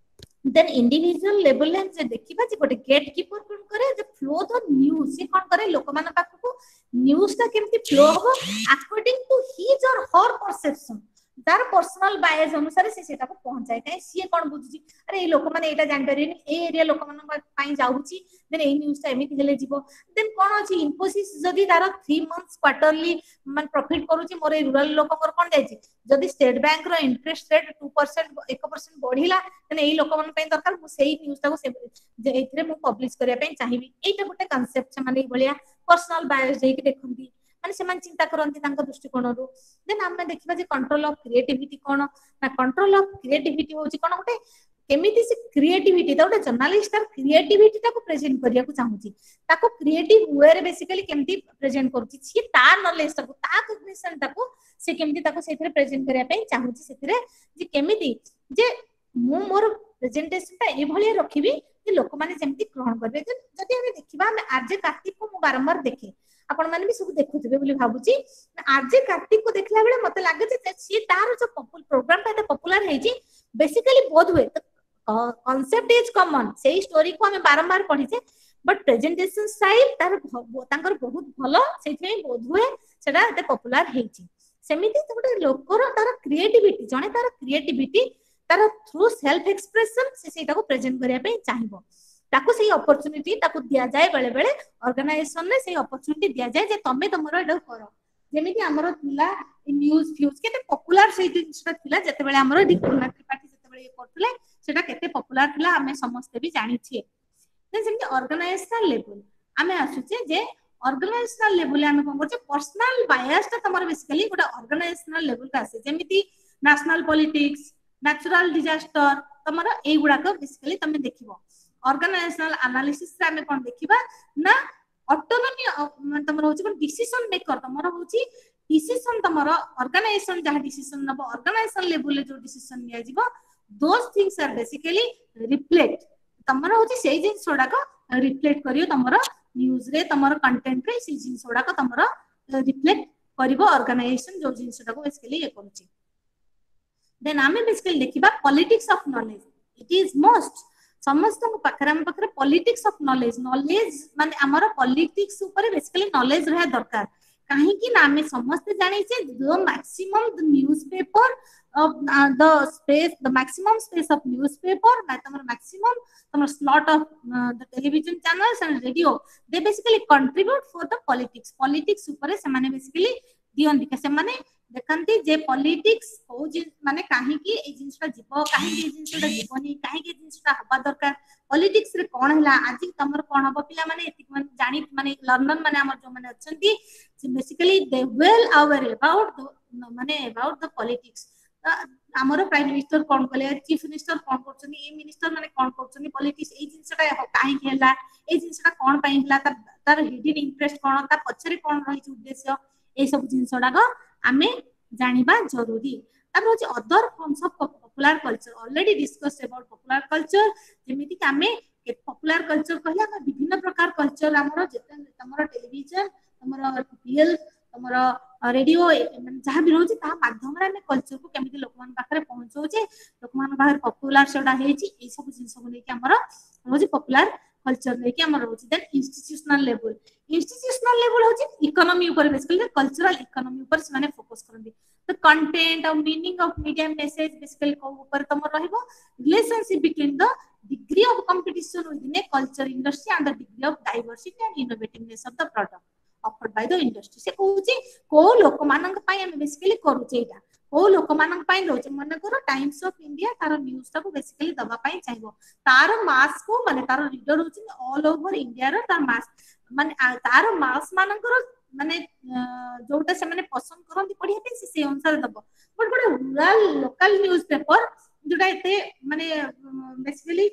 then individual level ले जे देखिबा जे गोटे गेटकीपर कोन करे जे फ्लो द न्यूज़ से कोन करे लोक मान पाखु को न्यूज़ ता केमति फ्लो हो according to his or her perception तार पर्सनल बायस अनुसार से सेटा को पहुंचाय काई सी कोन बुझी अरे ए लोक माने एटा जान परिनी ए एरिया लोक मान पई जाउची देन ए न्यूज़ ता एमिति हेले जीवो देन कोन अछि इन्फोसिस जदी तार थ्री मंथ्स क्वार्टरली मान प्रॉफिट करूची मोर रूरल लोक कर कोन जायची जदी स्टेट बैंक रो interest rate two percent one percent बढ़िला देन ए लोक मान पई दरकार मु सेही न्यूज़ ता को से जे एथिरे मु पब्लिश करिया पई चाहिबी एटा गोटे कांसेप्ट से माने बलिया पर्सनल बायस देख देखंती माने से मान चिंता करंती तांका दृष्टिकोण रु देन हम देखिबा जे कंट्रोल ऑफ क्रिएटिविटी कोन ना कंट्रोल ऑफ क्रिएटिविटी होची कोन गोटे केमिति से क्रिएटिविटी ता गोटे जर्नलिस्ट तार क्रिएटिविटी ता को प्रेजेंट करिया को चाहूची ताको क्रिएटिव वे रे बेसिकली केमिति प्रेजेंट करूची छी ता नॉलेज ता को ता कॉग्निशन ता को से केमिति ता को सेथिरे प्रेजेंट करिया पई चाहूची सेथिरे जे केमिति जे मु मोर प्रेजेंटेशन ता ए भलिया रखिबी जे लोक माने जेमिति ग्रहण करबे जदी हम देखिबा हम आरजे कार्तिक को मु बारंबार देखे आपण माने भी सब देखुथिबे बोली भाबुची आरजे कार्तिक को देखला बेले मते लागे जे सी तार जो प्रोग्राम ता पॉपुलर है जी बेसिकली बोध हुए कांसेप्ट इज कॉमन सेही स्टोरी को हम बारंबार पढी छे बट प्रेजेंटेशन स्टाइल तार तांकर बहुत भलो सेथि बोध हुए सेटा एते पॉपुलर हेछि सेमिति गोटे लोकर तार क्रिएटिविटी जने तार क्रिएटिविटी तार थ्रू सेल्फ एक्सप्रेशन से सेटा को प्रेजेंट करिया पे चाहिबो ताको सेही अपॉर्चुनिटी ताको दिया जाए बेले बेले ऑर्गेनाइजेशन ने सेही अपॉर्चुनिटी दिया जाए जे तमे तमरो एडो करो जेमिति हमरो थिला न्यूज फ्यूज केते पॉपुलर सेही दिनटा थिला जते बेले हमरो डिकोना त्रिपाठी जते बेले करथले सेटा केते पॉपुलर थिला हमें समस्त भी जानि छिए देन सेमिति ऑर्गेनाइजेशनल लेवल हमें आसुचे जे ऑर्गेनाइजेशनल लेवल हमें कोन करछे पर्सनल बायस ता तमरो बेसिकली गोटा ऑर्गेनाइजेशनल लेवल का आसे जेमिति नेशनल पॉलिटिक्स नेचुरल डिजास्टर तमरो ए गुडा को बेसिकली तमे देखिबो ऑर्गेनाइजेशनल एनालिसिस रे हमें कोन देखिबा ना ऑटोनॉमी तमरो होची कोन डिसीजन मेकर तमरो होची डिसीजन तमरो ऑर्गेनाइजेशन जहा डिसीजन नबो ऑर्गेनाइजेशन लेवल ले जो डिसीजन लिया जीवो those things are basically reflect तमरो होची सेही जिन सोडा को रिफ्लेक्ट करियो तमरो न्यूज रे तमरो कंटेंट रे सेही जिन सोडा को तमरो रिफ्लेक्ट करिवो ऑर्गेनाइजेशन जो जिन सोडा को बेसिकली ये करूची देन हमें बेसिकली देखिबा politics of knowledge it is most समस्त पाखरे हम पाखरे पॉलिटिक्स ऑफ नॉलेज नॉलेज माने हमर पॉलिटिक्स ऊपर बेसिकली नॉलेज रहा दरकार काहे कि ना हमें समस्त जानि छे the maximum the newspaper the space the maximum space of newspaper ना तमर मैक्सिमम तमर slot of the television channels and radio they basically contribute for the politics politics ऊपर से माने बेसिकली दियन दिके से माने देखंती जे पॉलिटिक्स को जे माने काहे कि ए जिंसटा जीव काहे कि ए जिंसटा जीवनी काहे कि ए जिंसटा हबा दरकार पॉलिटिक्स रे कोन हला आज तमर कोन हबो पिला माने एतिक माने जानि माने लर्नर माने हमर जो माने अछंती basically they well aware about माने अबाउट द पॉलिटिक्स हमर प्राइम मिनिस्टर कोन कले चीफ मिनिस्टर कोन करछनी ए मिनिस्टर माने कोन करछनी पॉलिटिक्स ए जिंसटा काहे कि हला ए जिंसटा कोन पई हला तार हिडन इंटरेस्ट कोन ता पछरे कोन रही उद्देश्य ए सब जिंसडा को आमे जानिबा जरूरी तब होची other forms of popular culture already discuss about popular culture जेमिति कि आमे पॉपुलर कल्चर कहले हम विभिन्न प्रकार कल्चर हमरो जेते हमरो टेलीविजन हमरो टीएल हमरो रेडियो जहां भी रहउची ता माध्यम रे हम कल्चर को केमिति लोकमान पाखरे पहुंचौचे लोकमान बाहर पॉपुलर सेडा हेची ए सब जिंस को लेके हमरो होची पॉपुलर कल्चर लेके हमरो होची then institutional level institutional level होची इकोनॉमी ऊपर बेसिकली कल्चरल इकोनॉमी ऊपर से माने फोकस करंदी द कंटेंट और meaning of media message basically को ऊपर तमर रहइबो relationship between the degree of competition within a culture industry and the degree of diversity and innovativeness of the product offered by the industry से कहूची को लोक मानक पई हम बेसिकली करूचे एटा को लोक मानक पई दोचे मन करो टाइम्स ऑफ इंडिया तार न्यूज़ ता को बेसिकली दबा पई चाहिबो तार मास को माने तार रीडर होची ऑल ओवर इंडिया रो तार मास माने तार मास मानकर माने जोटा से माने पसंद करंती पढिया पे से अनुसार दबो बट गोटे रूरल लोकल न्यूज़ पेपर जोटा एते माने बेसिकली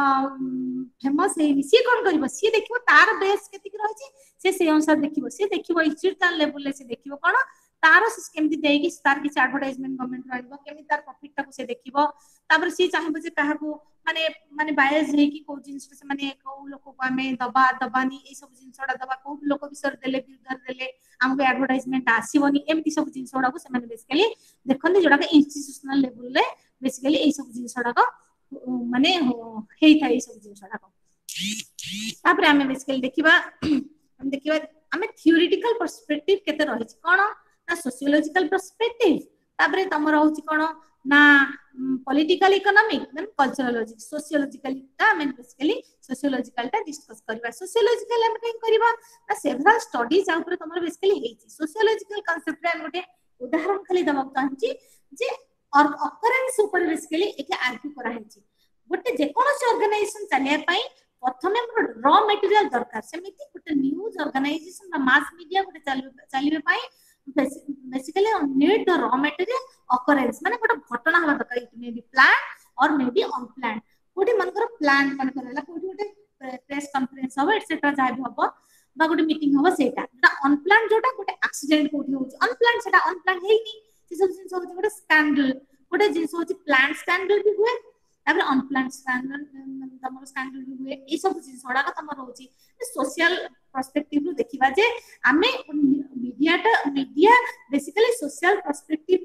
फेमस है सी कोन करबो सी देखिबो तार बेस केति रहै छी से से अनुसार देखिबो से देखिबो इंस्टीट्यूशनल लेवल ले से देखिबो कोन तार केमती देगी तार किछ एडवर्टाइजमेंट गवर्नमेंट राइबो केमती तार प्रॉफिट ता को से देखिबो तापर सी चाहिबो जे काहा को माने माने बायस हे कि को जिंस से माने को लोक को हमें दबा दबानी ए सब जिंसडा दबा को लोक विसर देले बिरदर देले हमको एडवर्टाइजमेंट आसीबनी एमती सब जिंसडा को से माने बेसिकली देखन जोडा के इंस्टीट्यूशनल लेवल ले बेसिकली ए सब जिंसडा को माने हेई थाई सब जिंसडा को तापर हमें बेसिकली देखिबा हम देखिबा हमें थ्योरेटिकल पर्सपेक्टिव केते रही छी कोन ना सोशियोलॉजिकल पर्सपेक्टिव तापर तमर होची कोन ना political economic then culturology sociological ता हम बेसिकली सोशियोलॉजिकल ता डिस्कस करबा सोशियोलॉजिकल हम कहीं करबा ना सेवरल स्टडीज ऊपर तमर बेसिकली हेची सोशियोलॉजिकल कांसेप्ट रे गोटे उदाहरण खाली दबा चाहची जे और ऑकरेंस ऊपर बेसिकली एके आर्ग्यू करा हेची गोटे जे कोनोस ऑर्गेनाइजेशन चले पई प्रथमे रॉ मटेरियल दरकार सेमिति गोटे न्यूज़ ऑर्गेनाइजेशन ना मास मीडिया गोटे चलिबे पई basically need the raw material occurrence माने गोटे घटना हवा दरकार इट मे बी प्लान और मे बी अनप्लान्ड कोठी मनकर प्लान मन करला कोठी गोटे प्रेस कॉन्फ्रेंस हो एटसेट्रा जाय भी हबो बा गोटे मीटिंग हबो सेटा जेटा अनप्लान्ड जोटा गोटे एक्सीडेंट कोठी होची अनप्लान्ड सेटा अनप्लान्ड हेइनी से सब जिंस होची गोटे स्कैंडल गोटे जिंस होची प्लान स्कैंडल भी हुए तापर अनप्लान्ड स्कैंडल तमरो स्कैंडल भी हुए ए सब जिंस होडा का तमरो होची सोशल पर्सपेक्टिव रु देखिबा जे आमे media media basically social perspective रु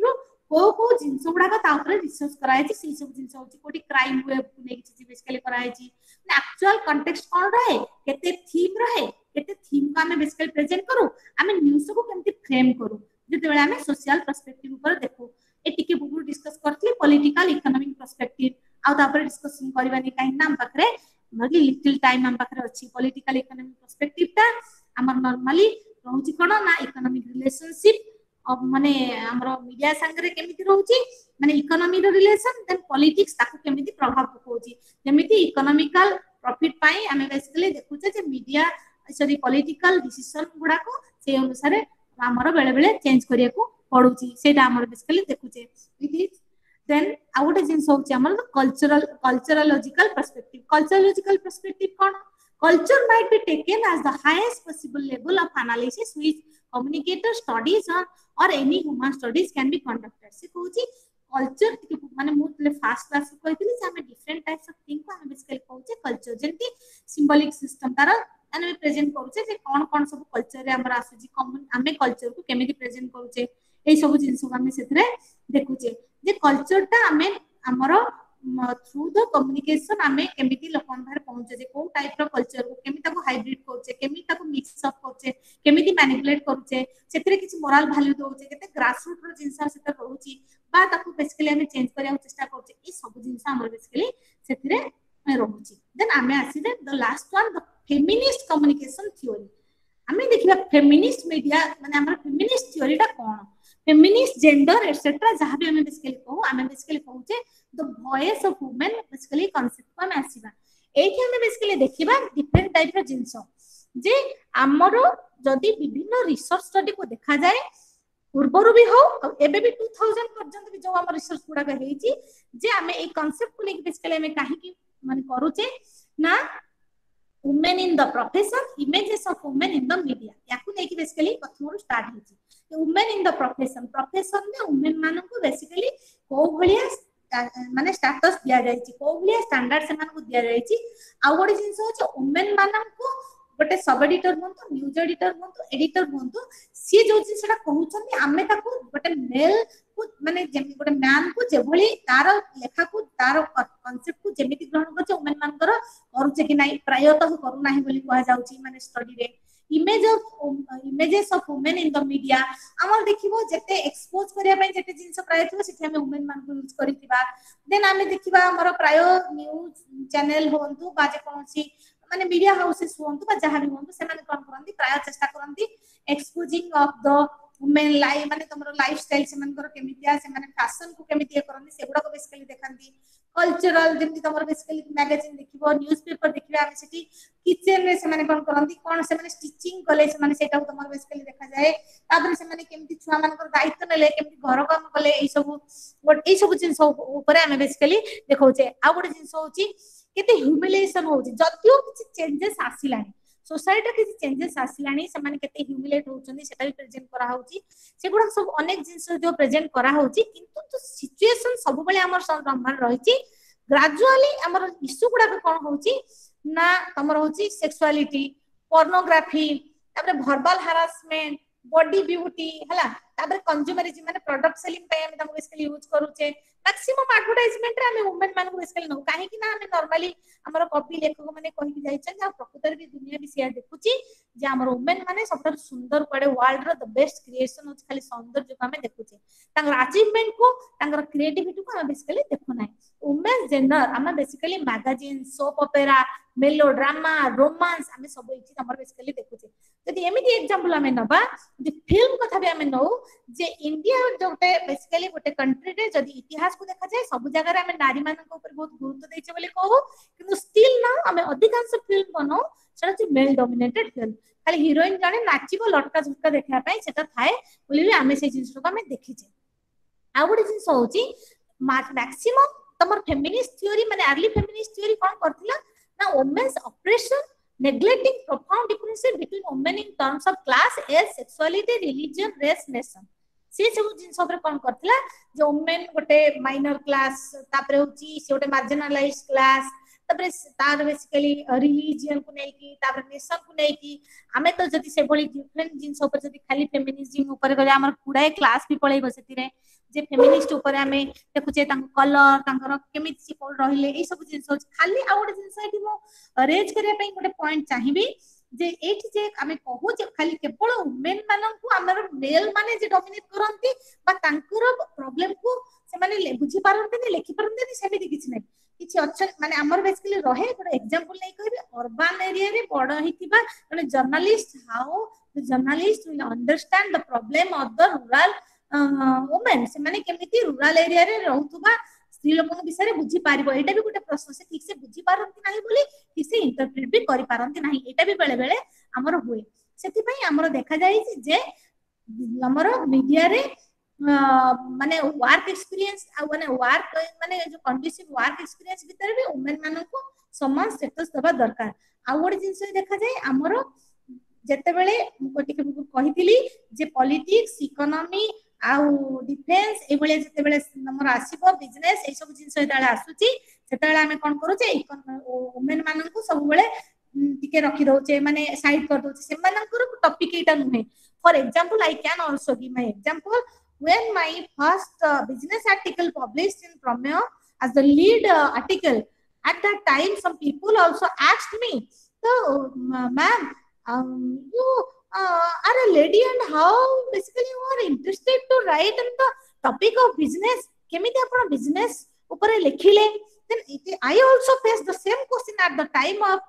को को जिंस गुडा ता ऊपर रिसर्च कराई छी से सब जिंस होची कोटी क्राइम वेब नै किछि बेसिकली कराई छी एक्चुअल कॉन्टेक्स्ट कोन रहे केते थीम रहे केते थीम का हमें बेसिकली प्रेजेंट करू हमें न्यूज़ को केमति फ्रेम करू जते बेला हमें सोशल पर्सपेक्टिव ऊपर देखू ए टिके बुबु डिस्कस करथि पॉलिटिकल इकोनॉमिक पर्सपेक्टिव आ तापर डिस्कशन करबानी काहे नाम पकरे नली लिटिल टाइम हम पकरे अछि पॉलिटिकल इकोनॉमिक पर्सपेक्टिव ता हमर नॉर्मली रहउची कोन ना इकोनॉमिक रिलेशनशिप अब माने हमरो मीडिया संगरे केमिति रहउची माने इकोनॉमी रो रिलेशन देन पॉलिटिक्स ताको केमिति प्रभाव पकोची जेमिति इकोनॉमिकल प्रॉफिट पाई हमें बेसिकली देखुचे जे मीडिया सॉरी पॉलिटिकल डिसीजन गुडा को से अनुसार हमरो बेले बेले चेंज करिया को पडुची सेटा हमरो बेसिकली देखुचे इट इज देन आउट जिंस होची हमरो cultural culturological perspective culturological perspective कोन culture might be taken as the highest possible level of analysis which communicator studies on or any human studies can be conducted से कहूची culture माने मु तले fast class को कहथिली जे हमें डिफरेंट टाइप्स ऑफ थिंग को हमें basically कहूचे कल्चर जेंति सिंबॉलिक सिस्टम तार माने प्रेजेंट करूचे जे कोन कोन सब कल्चर रे हमर आसुची कॉमन हमें कल्चर को केमिति प्रेजेंट करूचे ए सब जिंस को हमें सेथरे देखुचे जे कल्चर ता हमें हमरो थ्रू द कम्युनिकेशन हमें केमिति लोकन बाहर पहुंचे जे को टाइप रो कल्चर को केमिति को हाइब्रिड करचे केमिति को मिक्स अप करचे केमिति मैनिपुलेट करचे सेतरे किछि मोरल वैल्यू दोचे केते ग्रास रूट रो जिंसा सेता रहउची बा ताको बेसिकली हमें चेंज करिया चेष्टा करचे ई सब जिंसा हमर बेसिकली सेतरे रहउची देन हमें आसीले the last one the feminist communication theory हमें देखिबा फेमिनिस्ट मीडिया माने हमर फेमिनिस्ट थ्योरी ता कोन फेमिनिस्ट जेंडर एटसेट्रा जहां भी हमें बेसिकली कहू हमें बेसिकली कहूचे the voice of women basically concept को हमें आसीबा एठी हमें बेसिकली देखिबा डिफरेंट टाइप रो जिंसो जे हमरो जदी विभिन्न रिसर्च स्टडी को देखा जाए पूर्वरु भी हो एबे भी दो हज़ार पर्यंत भी जो हम रिसर्च गुडा हेची जे हमें ए कांसेप्ट को लेके बेसिकली हमें काहे की माने करूचे ना women in the profession images of women in the media याकु नेकी बेसिकली प्रथमरु स्टार्ट हेची women in the profession profession में women मानन को बेसिकली को भलिया माने स्टेटस दिया जायछि को भलिया स्टैंडर्ड से मान को दिया जायछि आ गोटे जिंस होछ women मानन को गोटे सब एडिटर होंतो न्यूज एडिटर होंतो एडिटर होंतो सी जो जिंसटा कहउछन्ती आमे ताको गोटे मेल को माने जेमि गोटे मैन को जेभली तार लेखा को तार कांसेप्ट को जेमिति ग्रहण करछ वुमेन मानकर करूचे कि नाही प्रायतः करू नाही बोली कहा जाउची माने स्टडी रे image of images of women in the media हमर देखिबो जते एक्सपोज करिया पय जते जिंस प्राय थियो सेठी हम वुमेन मान को यूज करितिबा देन हमें देखिबा हमर प्राय न्यूज चैनल होंतु बा जे कोनसी माने मीडिया हाउसेस होंतु बा जहां भी होंतु से माने कोन करंती प्राय चेष्टा करंती exposing of the women life माने तमरो लाइफस्टाइल से मानकर केमितिया से माने फैशन को केमितिया करंती सेगुडा को बेसिकली देखंती कल्चरल जेमति तमरो बेसिकली मैगजीन देखिबो न्यूज़पेपर देखिबा हम सेठी किचन रे से माने कोन करंती कोन से माने स्टिचिंग कले से माने सेटा तमरो बेसिकली देखा जाए तापर से माने केमिति छुआ मानकर दायित्व नेले केमिति घर काम कले ए सब ए सब जिंस ऊपर हम बेसिकली देखौचे आ गोटे जिंस होची केते ह्यूमिलिएशन होची जतियो किछि चेंजेस आसिलानी सोसाइटी किछि चेंजेस आसिलानी से माने केते ह्यूमिलेट होचंदी सेटा भी प्रेजेंट करा होची सेगुडा सब अनेक जिंस जो प्रेजेंट करा होची किंतु तो सिचुएशन सब बेले हमर संरमण रहिची ग्रेजुअली हमर इशू गुडा कोन होची ना हमर होची सेक्सुअलिटी पोर्नोग्राफी तापर वर्बल हैरेसमेंट बॉडी ब्यूटी हला तापर कंज्यूमरिज्म माने प्रोडक्ट सेलिंग पे हम तमको इसके यूज करूचे मैक्सिमम एडवर्टाइजमेंट रे हम वुमेन मान को इसके न काहे कि ना हम नॉर्मली हमर कॉपी लेखक माने कहि जाय छै जा प्रकृतर भी दुनिया भी शेयर देखुची जे हमर वुमेन माने सबसे सुंदर पड़े वर्ल्ड रो द बेस्ट क्रिएशन होच खाली सौंदर्य जो हमें देखुचे तांगर अचीवमेंट को तांगर क्रिएटिविटी को हम बेसिकली देखु नै वुमेन जेंडर हम basically magazine soap opera melodrama romance हम सब इची हमर बेसिकली देखुचे जदि एमिति एग्जांपल हम नबा जे फिल्म कथा भी हम नो जे इंडिया जोटे बेसिकली गोटे कंट्री रे जदि इतिहास को देखा जाए सब जगह रे हम नारी मान को ऊपर बहुत गुरुत्व दैछे बोले कहू किंतु स्टिल ना हम अधिकांश फिल्म बनो सेटा जे मेल डोमिनेटेड फिल्म खाली हीरोइन जाने नाचिबो लटका झटका देखा पई सेटा थाए बोली हम से जिंस को हम देखिचे आ गोटे जिंस होची मैक्सिमम तमर फेमिनिस्ट थ्योरी माने अर्ली फेमिनिस्ट थ्योरी कोन करथिला ना women's oppression neglecting profound differences between women in terms of class, age, sexuality, religion, race, nation. से सब जिंस ऊपर कोन करथिला जे वुमेन गोटे माइनर क्लास तापरे होची से गोटे मार्जिनलाइज्ड क्लास तापर तार बेसिकली रिलीजियन को नै कि तापर नेशन को नै कि आमे तो जदी से बली डिफरेंट जिंस ऊपर जदी खाली फेमिनिज्म ऊपर गले हमर कुडाए क्लास भी पळै बसेति रे जे फेमिनिस्ट ऊपर आमे देखुचे तांको कलर तांकर केमिति से कोड रहिले ए सब जिंस खाली आ गोटे जिंस एठी मो रेज करिया पई गोटे पॉइंट चाहिबी जे एठी जे आमे कहू जे खाली केवल वुमेन मानन को हमर मेल माने जे डोमिनेट करंती बा तांकर प्रॉब्लम को से माने बुझी पारंती ने लिखि पारंती ने सेमिति किछ नै किछ अच्छा माने हमर बेसिकली रहे गोटे एग्जांपल नै कहबे अर्बन एरिया रे बड हितिबा माने journalist how the journalist will understand the problem of the rural women से माने केमिति रूरल एरिया रे रहउतबा स्त्री लोकन विषय बुझी पारिबो एटा भी गोटे प्रश्न से ठीक से बुझी पारंती नाही बोली ठीक से इंटरप्रेट भी करि पारंती नाही एटा भी बेले बेले हमर होय सेति पई हमर देखा जाय जे हमर मीडिया रे माने वर्क एक्सपीरियंस आ माने वर्क माने जो कंडीशन वर्क एक्सपीरियंस भीतर भी वुमेन मानन को समान स्टेटस दबा दरकार आ गोटे जिंस देखा जाय हमर जते बेले गोटे कहितली जे पॉलिटिक्स इकोनॉमी आउ डिफेंस ए बेले जते बेले हमर आसीबो बिजनेस ए सब जिंस एताले आसुची सेताले हमें कोन करू जे वुमेन मानन को सब बेले टिके रखि दउचे माने साइड कर दउचे से माननकर टॉपिक एटा नुहे for example I can also give my example when my first uh, business article published in Prameo as the lead uh, article at that time some people also asked me so uh, ma'am um, you uh, are a lady and how basically you are interested to write on the topic of business kemiti apna business upare lekhile then it, I also faced the same question at the time of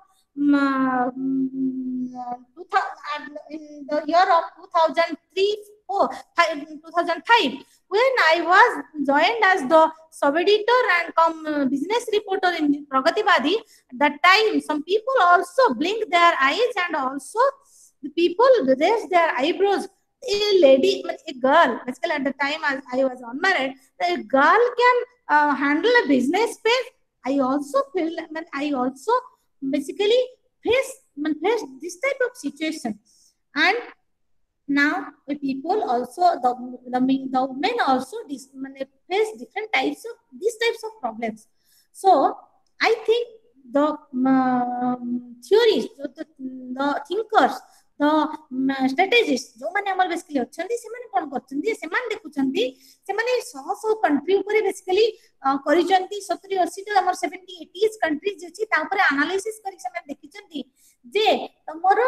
um, uh, in the year of two thousand three oh two thousand five when I was joined as the sub editor and come uh, business reporter in Pragatibadi that time some people also blinked their eyes and also the people raised their eyebrows a lady a girl basically at the time as I was unmarried a girl can uh, handle a business page I also feel I also basically face face this type of situation and now the people also the the, the women also dis, face different types of these types of problems so I think the um, theories the, the, the thinkers the um, strategists जो माने हमर basically अछंती से माने कोन करछंती से माने देखुछंती से माने सौ सौ कंट्री ऊपर बेसिकली करिसंती सत्तर अस्सी तो हमर सत्तर अस्सी कंट्रीज जे छी ता ऊपर एनालिसिस करि से माने देखिसंती जे तमरो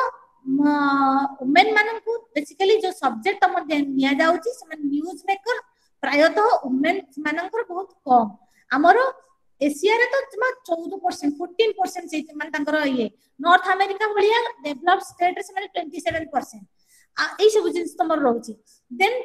वुमेन मानन को बेसिकली जो सब्जेक्ट तम निया जाउची से न्यूज मेकर प्रायतः वुमेन माननकर बहुत कम हमरो एशिया रे तो जमा चौदह परसेंट चौदह परसेंट से मान तांकर ये नॉर्थ अमेरिका भलिया डेवलप्ड स्टेट से माने सत्ताईस परसेंट आ ए सब जिंस तमर रहउची then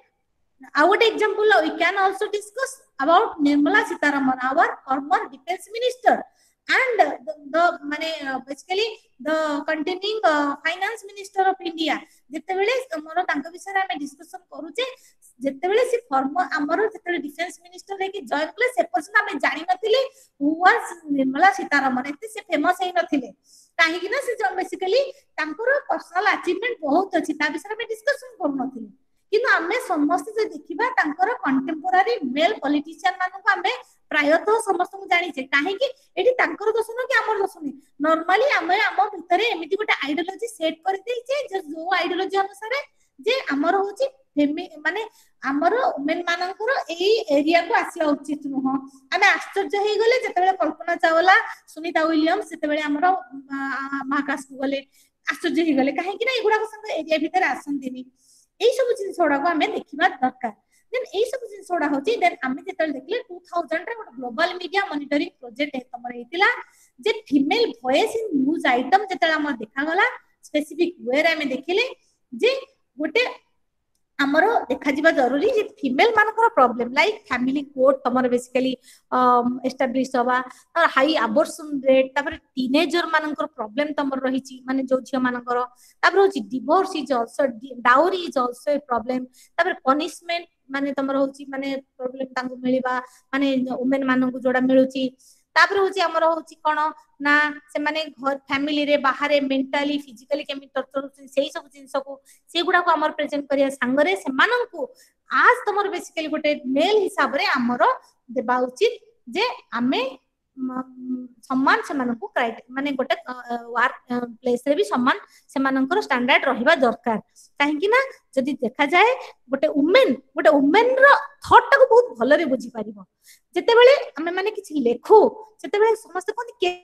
out example we can also discuss about Nirmala Sitharaman our former defence minister and the, the mane uh, basically the continuing uh, finance minister of India jete bele amaro tanka bisare ame discussion करू जे jete bele se former amaro jete defence minister रे कि join कले से person ame जानि नथिले who was Nirmala Sitharaman एते से famous हे नथिले काहे कि ना से बेसिकली तांकर पर्सनल अचीवमेंट बहुत अछि ता बिषय ame डिस्कशन करू नथिले किंतु आमे समस्त जे देखिबा तांकर कंटेम्पोरारी मेल पॉलिटिशियन मानु को आमे प्रायतः समस्त को जानि छे काहे कि एठी तांकर दोष न कि हमर दोष नै नॉर्मली आमे हम भितरे एमिति गोटे आइडियोलॉजी सेट कर देइ छे जे जो आइडियोलॉजी अनुसार जे हमर होची माने हमर वुमेन मानकर एई एरिया को आसिया उचित न हो आमे आश्चर्य हे गले जते बेले कल्पना चावला सुनीता विलियम्स जते बेले हमर महाकाश को गले आश्चर्य हे गले काहे कि ना एगुडा को संग एरिया भितरे आसंतिनी एई सब जिन छोडा को आमे देखिबा दरकार देन ए सब जिन छोडा होची देन आमे जेतल देखले दो हज़ार रे गोटे ग्लोबल मीडिया मॉनिटरिंग प्रोजेक्ट तमर हेतिला जे female voice in news item जेतल हमर देखा गला स्पेसिफिक वेर आमे देखिले जे गोटे हमरो देखा जिबा जरूरी जे फीमेल मानकर प्रॉब्लम लाइक फैमिली कोड तमर बेसिकली एस्टैब्लिश होबा और हाई अबॉर्शन रेट तापर टीनेजर मानकर प्रॉब्लम तमर रहिची माने जो झिया मानकर तापर होची divorce is also dowry is also a problem तापर पनिशमेंट माने तमर होची माने प्रॉब्लम तांगु मिलिबा माने वुमेन माननकु जोडा मिलुची तापर होची हमर होची कोन ना से माने घर फैमिली रे बाहर मेंटली फिजिकली केमि टर्चर सेही सब जिंस को से गुडा को हमर प्रेजेंट करिया संगरे से माननकु आज तमर बेसिकली गोटे मेल हिसाब रे हमर देबा उचित जे आमे सम्मान से मानकु क्राइटेरिया माने गोटे वर्क प्लेस रे भी सम्मान से मानकर स्टैंडर्ड रहिबा दरकार काहेकि ना जदि देखा जाए गोटे वुमेन गोटे वुमेन रो थॉट टाको बहुत भलो रे बुझी पारिबो जते बेले हमें माने किछि लेखु जते बेले समस्त कोन के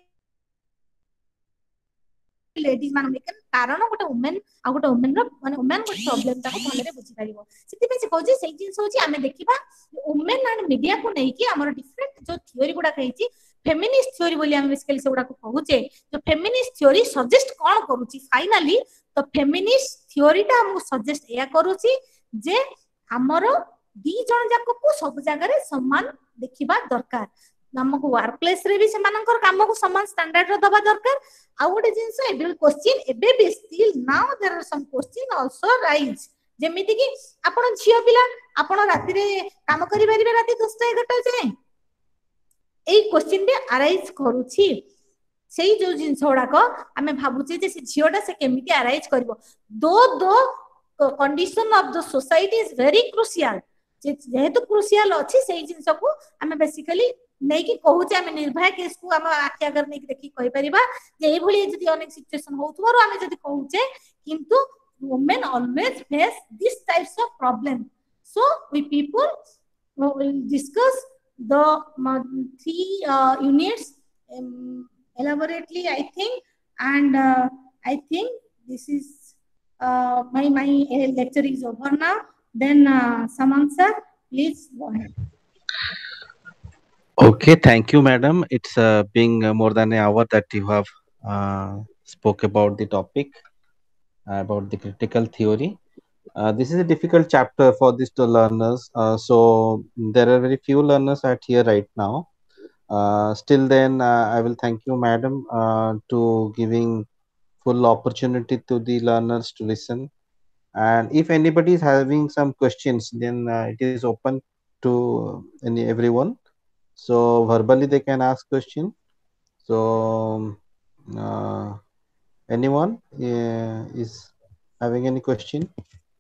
लेडीज मान लेकिन कारण गोटे वुमेन आ गोटे वुमेन रो माने वुमेन गोटे प्रॉब्लम ताको भलो रे बुझी पारिबो सेति पे से कहूची सेही जिंस होची हमें देखिबा वुमेन एंड मीडिया को नै कि हमर डिफरेंट जो थ्योरी गुडा कहिची फेमिनिस्ट थ्योरी बोली हम बेसिकली से गुडा को कहूचे जो फेमिनिस्ट थ्योरी सजेस्ट कोन करूची फाइनली तो फेमिनिस्ट थ्योरी ता हमको सजेस्ट या करूची जे हमर दी जण जाक को सब जगह रे सम्मान देखिबा दरकार हमको वर्क प्लेस रे भी सेमानकर काम को समान स्टैंडर्ड रो दबा दरकार आ गोटे जिंस एबे क्वेश्चन एबे भी still now there are some question also rise जेमिति कि आपण झियो पिला आपण राती रे काम करि परिबे राती दस एगारटा जाए एई क्वेश्चन बे अराइज करूची सेही जो जिंस होडा को हमें भाबुचे जे से झियोटा से केमिति अराइज करबो दो दो condition of the society is very crucial जेहेतु क्रूशियल अछि सेही जिंस को हमें बेसिकली नहीं कि कहूचे हमें निर्भय केस को हम आखि अगर नहीं देखि कहि परिबा जे ए भली जदी अनेक सिचुएशन होतुवारो हमें जदी कहूचे किंतु women always face this types of problem so we people will discuss the three uh, units um, elaborately I think and uh, I think this is uh, my my lecture is over now then uh, Samant sir please go ahead. Okay, thank you, madam. It's uh, being uh, more than an hour that you have uh, spoke about the topic, uh, about the critical theory. Uh, this is a difficult chapter for these two learners. Uh, so there are very few learners at here right now. Uh, still then, uh, I will thank you, madam, uh, to giving full opportunity to the learners to listen. And if anybody is having some questions, then uh, it is open to any everyone. So verbally they can ask question. So uh, anyone uh, is having any question?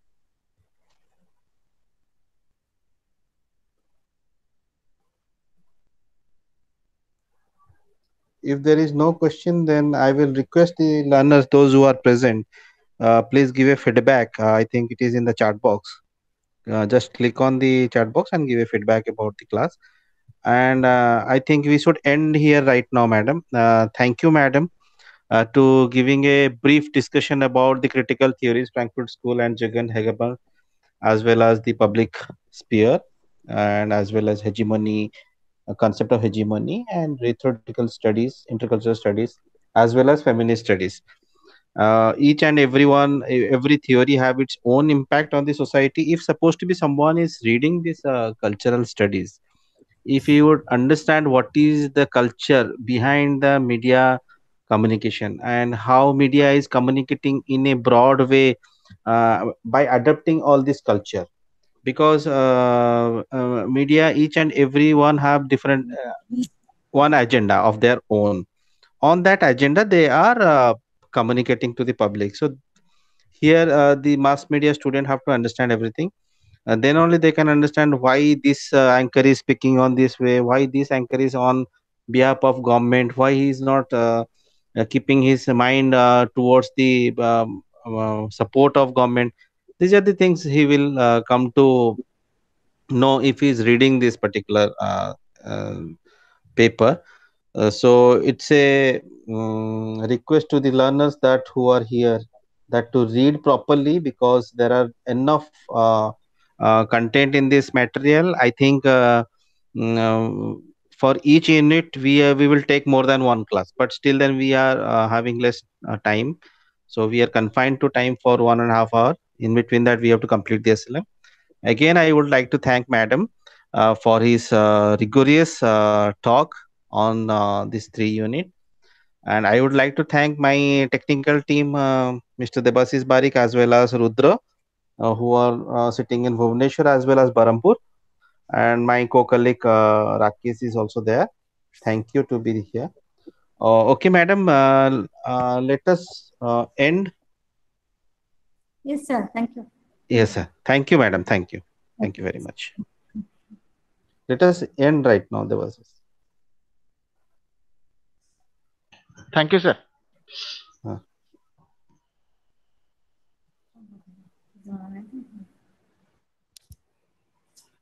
If there is no question, then I will request the learners, those who are present, uh, please give a feedback. Uh, I think it is in the chat box. Uh, just click on the chat box and give a feedback about the class. And uh, I think we should end here right now, madam. Uh, thank you, madam, uh, to giving a brief discussion about the critical theories, Frankfurt School and Jagan Hegerberg, as well as the public sphere, and as well as hegemony, a concept of hegemony, and rhetorical studies, intercultural studies, as well as feminist studies. Uh, each and everyone, every theory have its own impact on the society. If supposed to be someone is reading this uh, cultural studies, if you would understand what is the culture behind the media communication and how media is communicating in a broad way uh, by adapting all this culture, because uh, uh, media, each and every one have different uh, one agenda of their own. On that agenda they are uh, communicating to the public. So here uh, the mass media student have to understand everything, and then only they can understand why this uh, anchor is speaking on this way, why this anchor is on behalf of government, why he is not uh, uh, keeping his mind uh, towards the um, uh, support of government. These are the things he will uh, come to know if he is reading this particular uh, uh, paper. Uh, so it's a um, request to the learners that who are here that to read properly, because there are enough uh, uh, content in this material. I think uh, mm, uh, for each unit we uh, we will take more than one class, but still then we are uh, having less uh, time. So we are confined to time for one and a half hour. In between that, we have to complete the S L M. Again, I would like to thank Madam uh, for his uh, rigorous uh, talk on uh, this three unit. And I would like to thank my technical team, uh, Mister Debasis Barik, as well as Rudra, uh, who are uh, sitting in Bhubaneswar as well as Barampur. And my co-colleague uh, Rakesh is also there. Thank you to be here. Uh, okay, madam, uh, uh, let us uh, end. Yes, sir. Thank you. Yes, sir. Thank you, madam. Thank you. Thank you very much. Let us end right now, Debasis. Thank you, sir.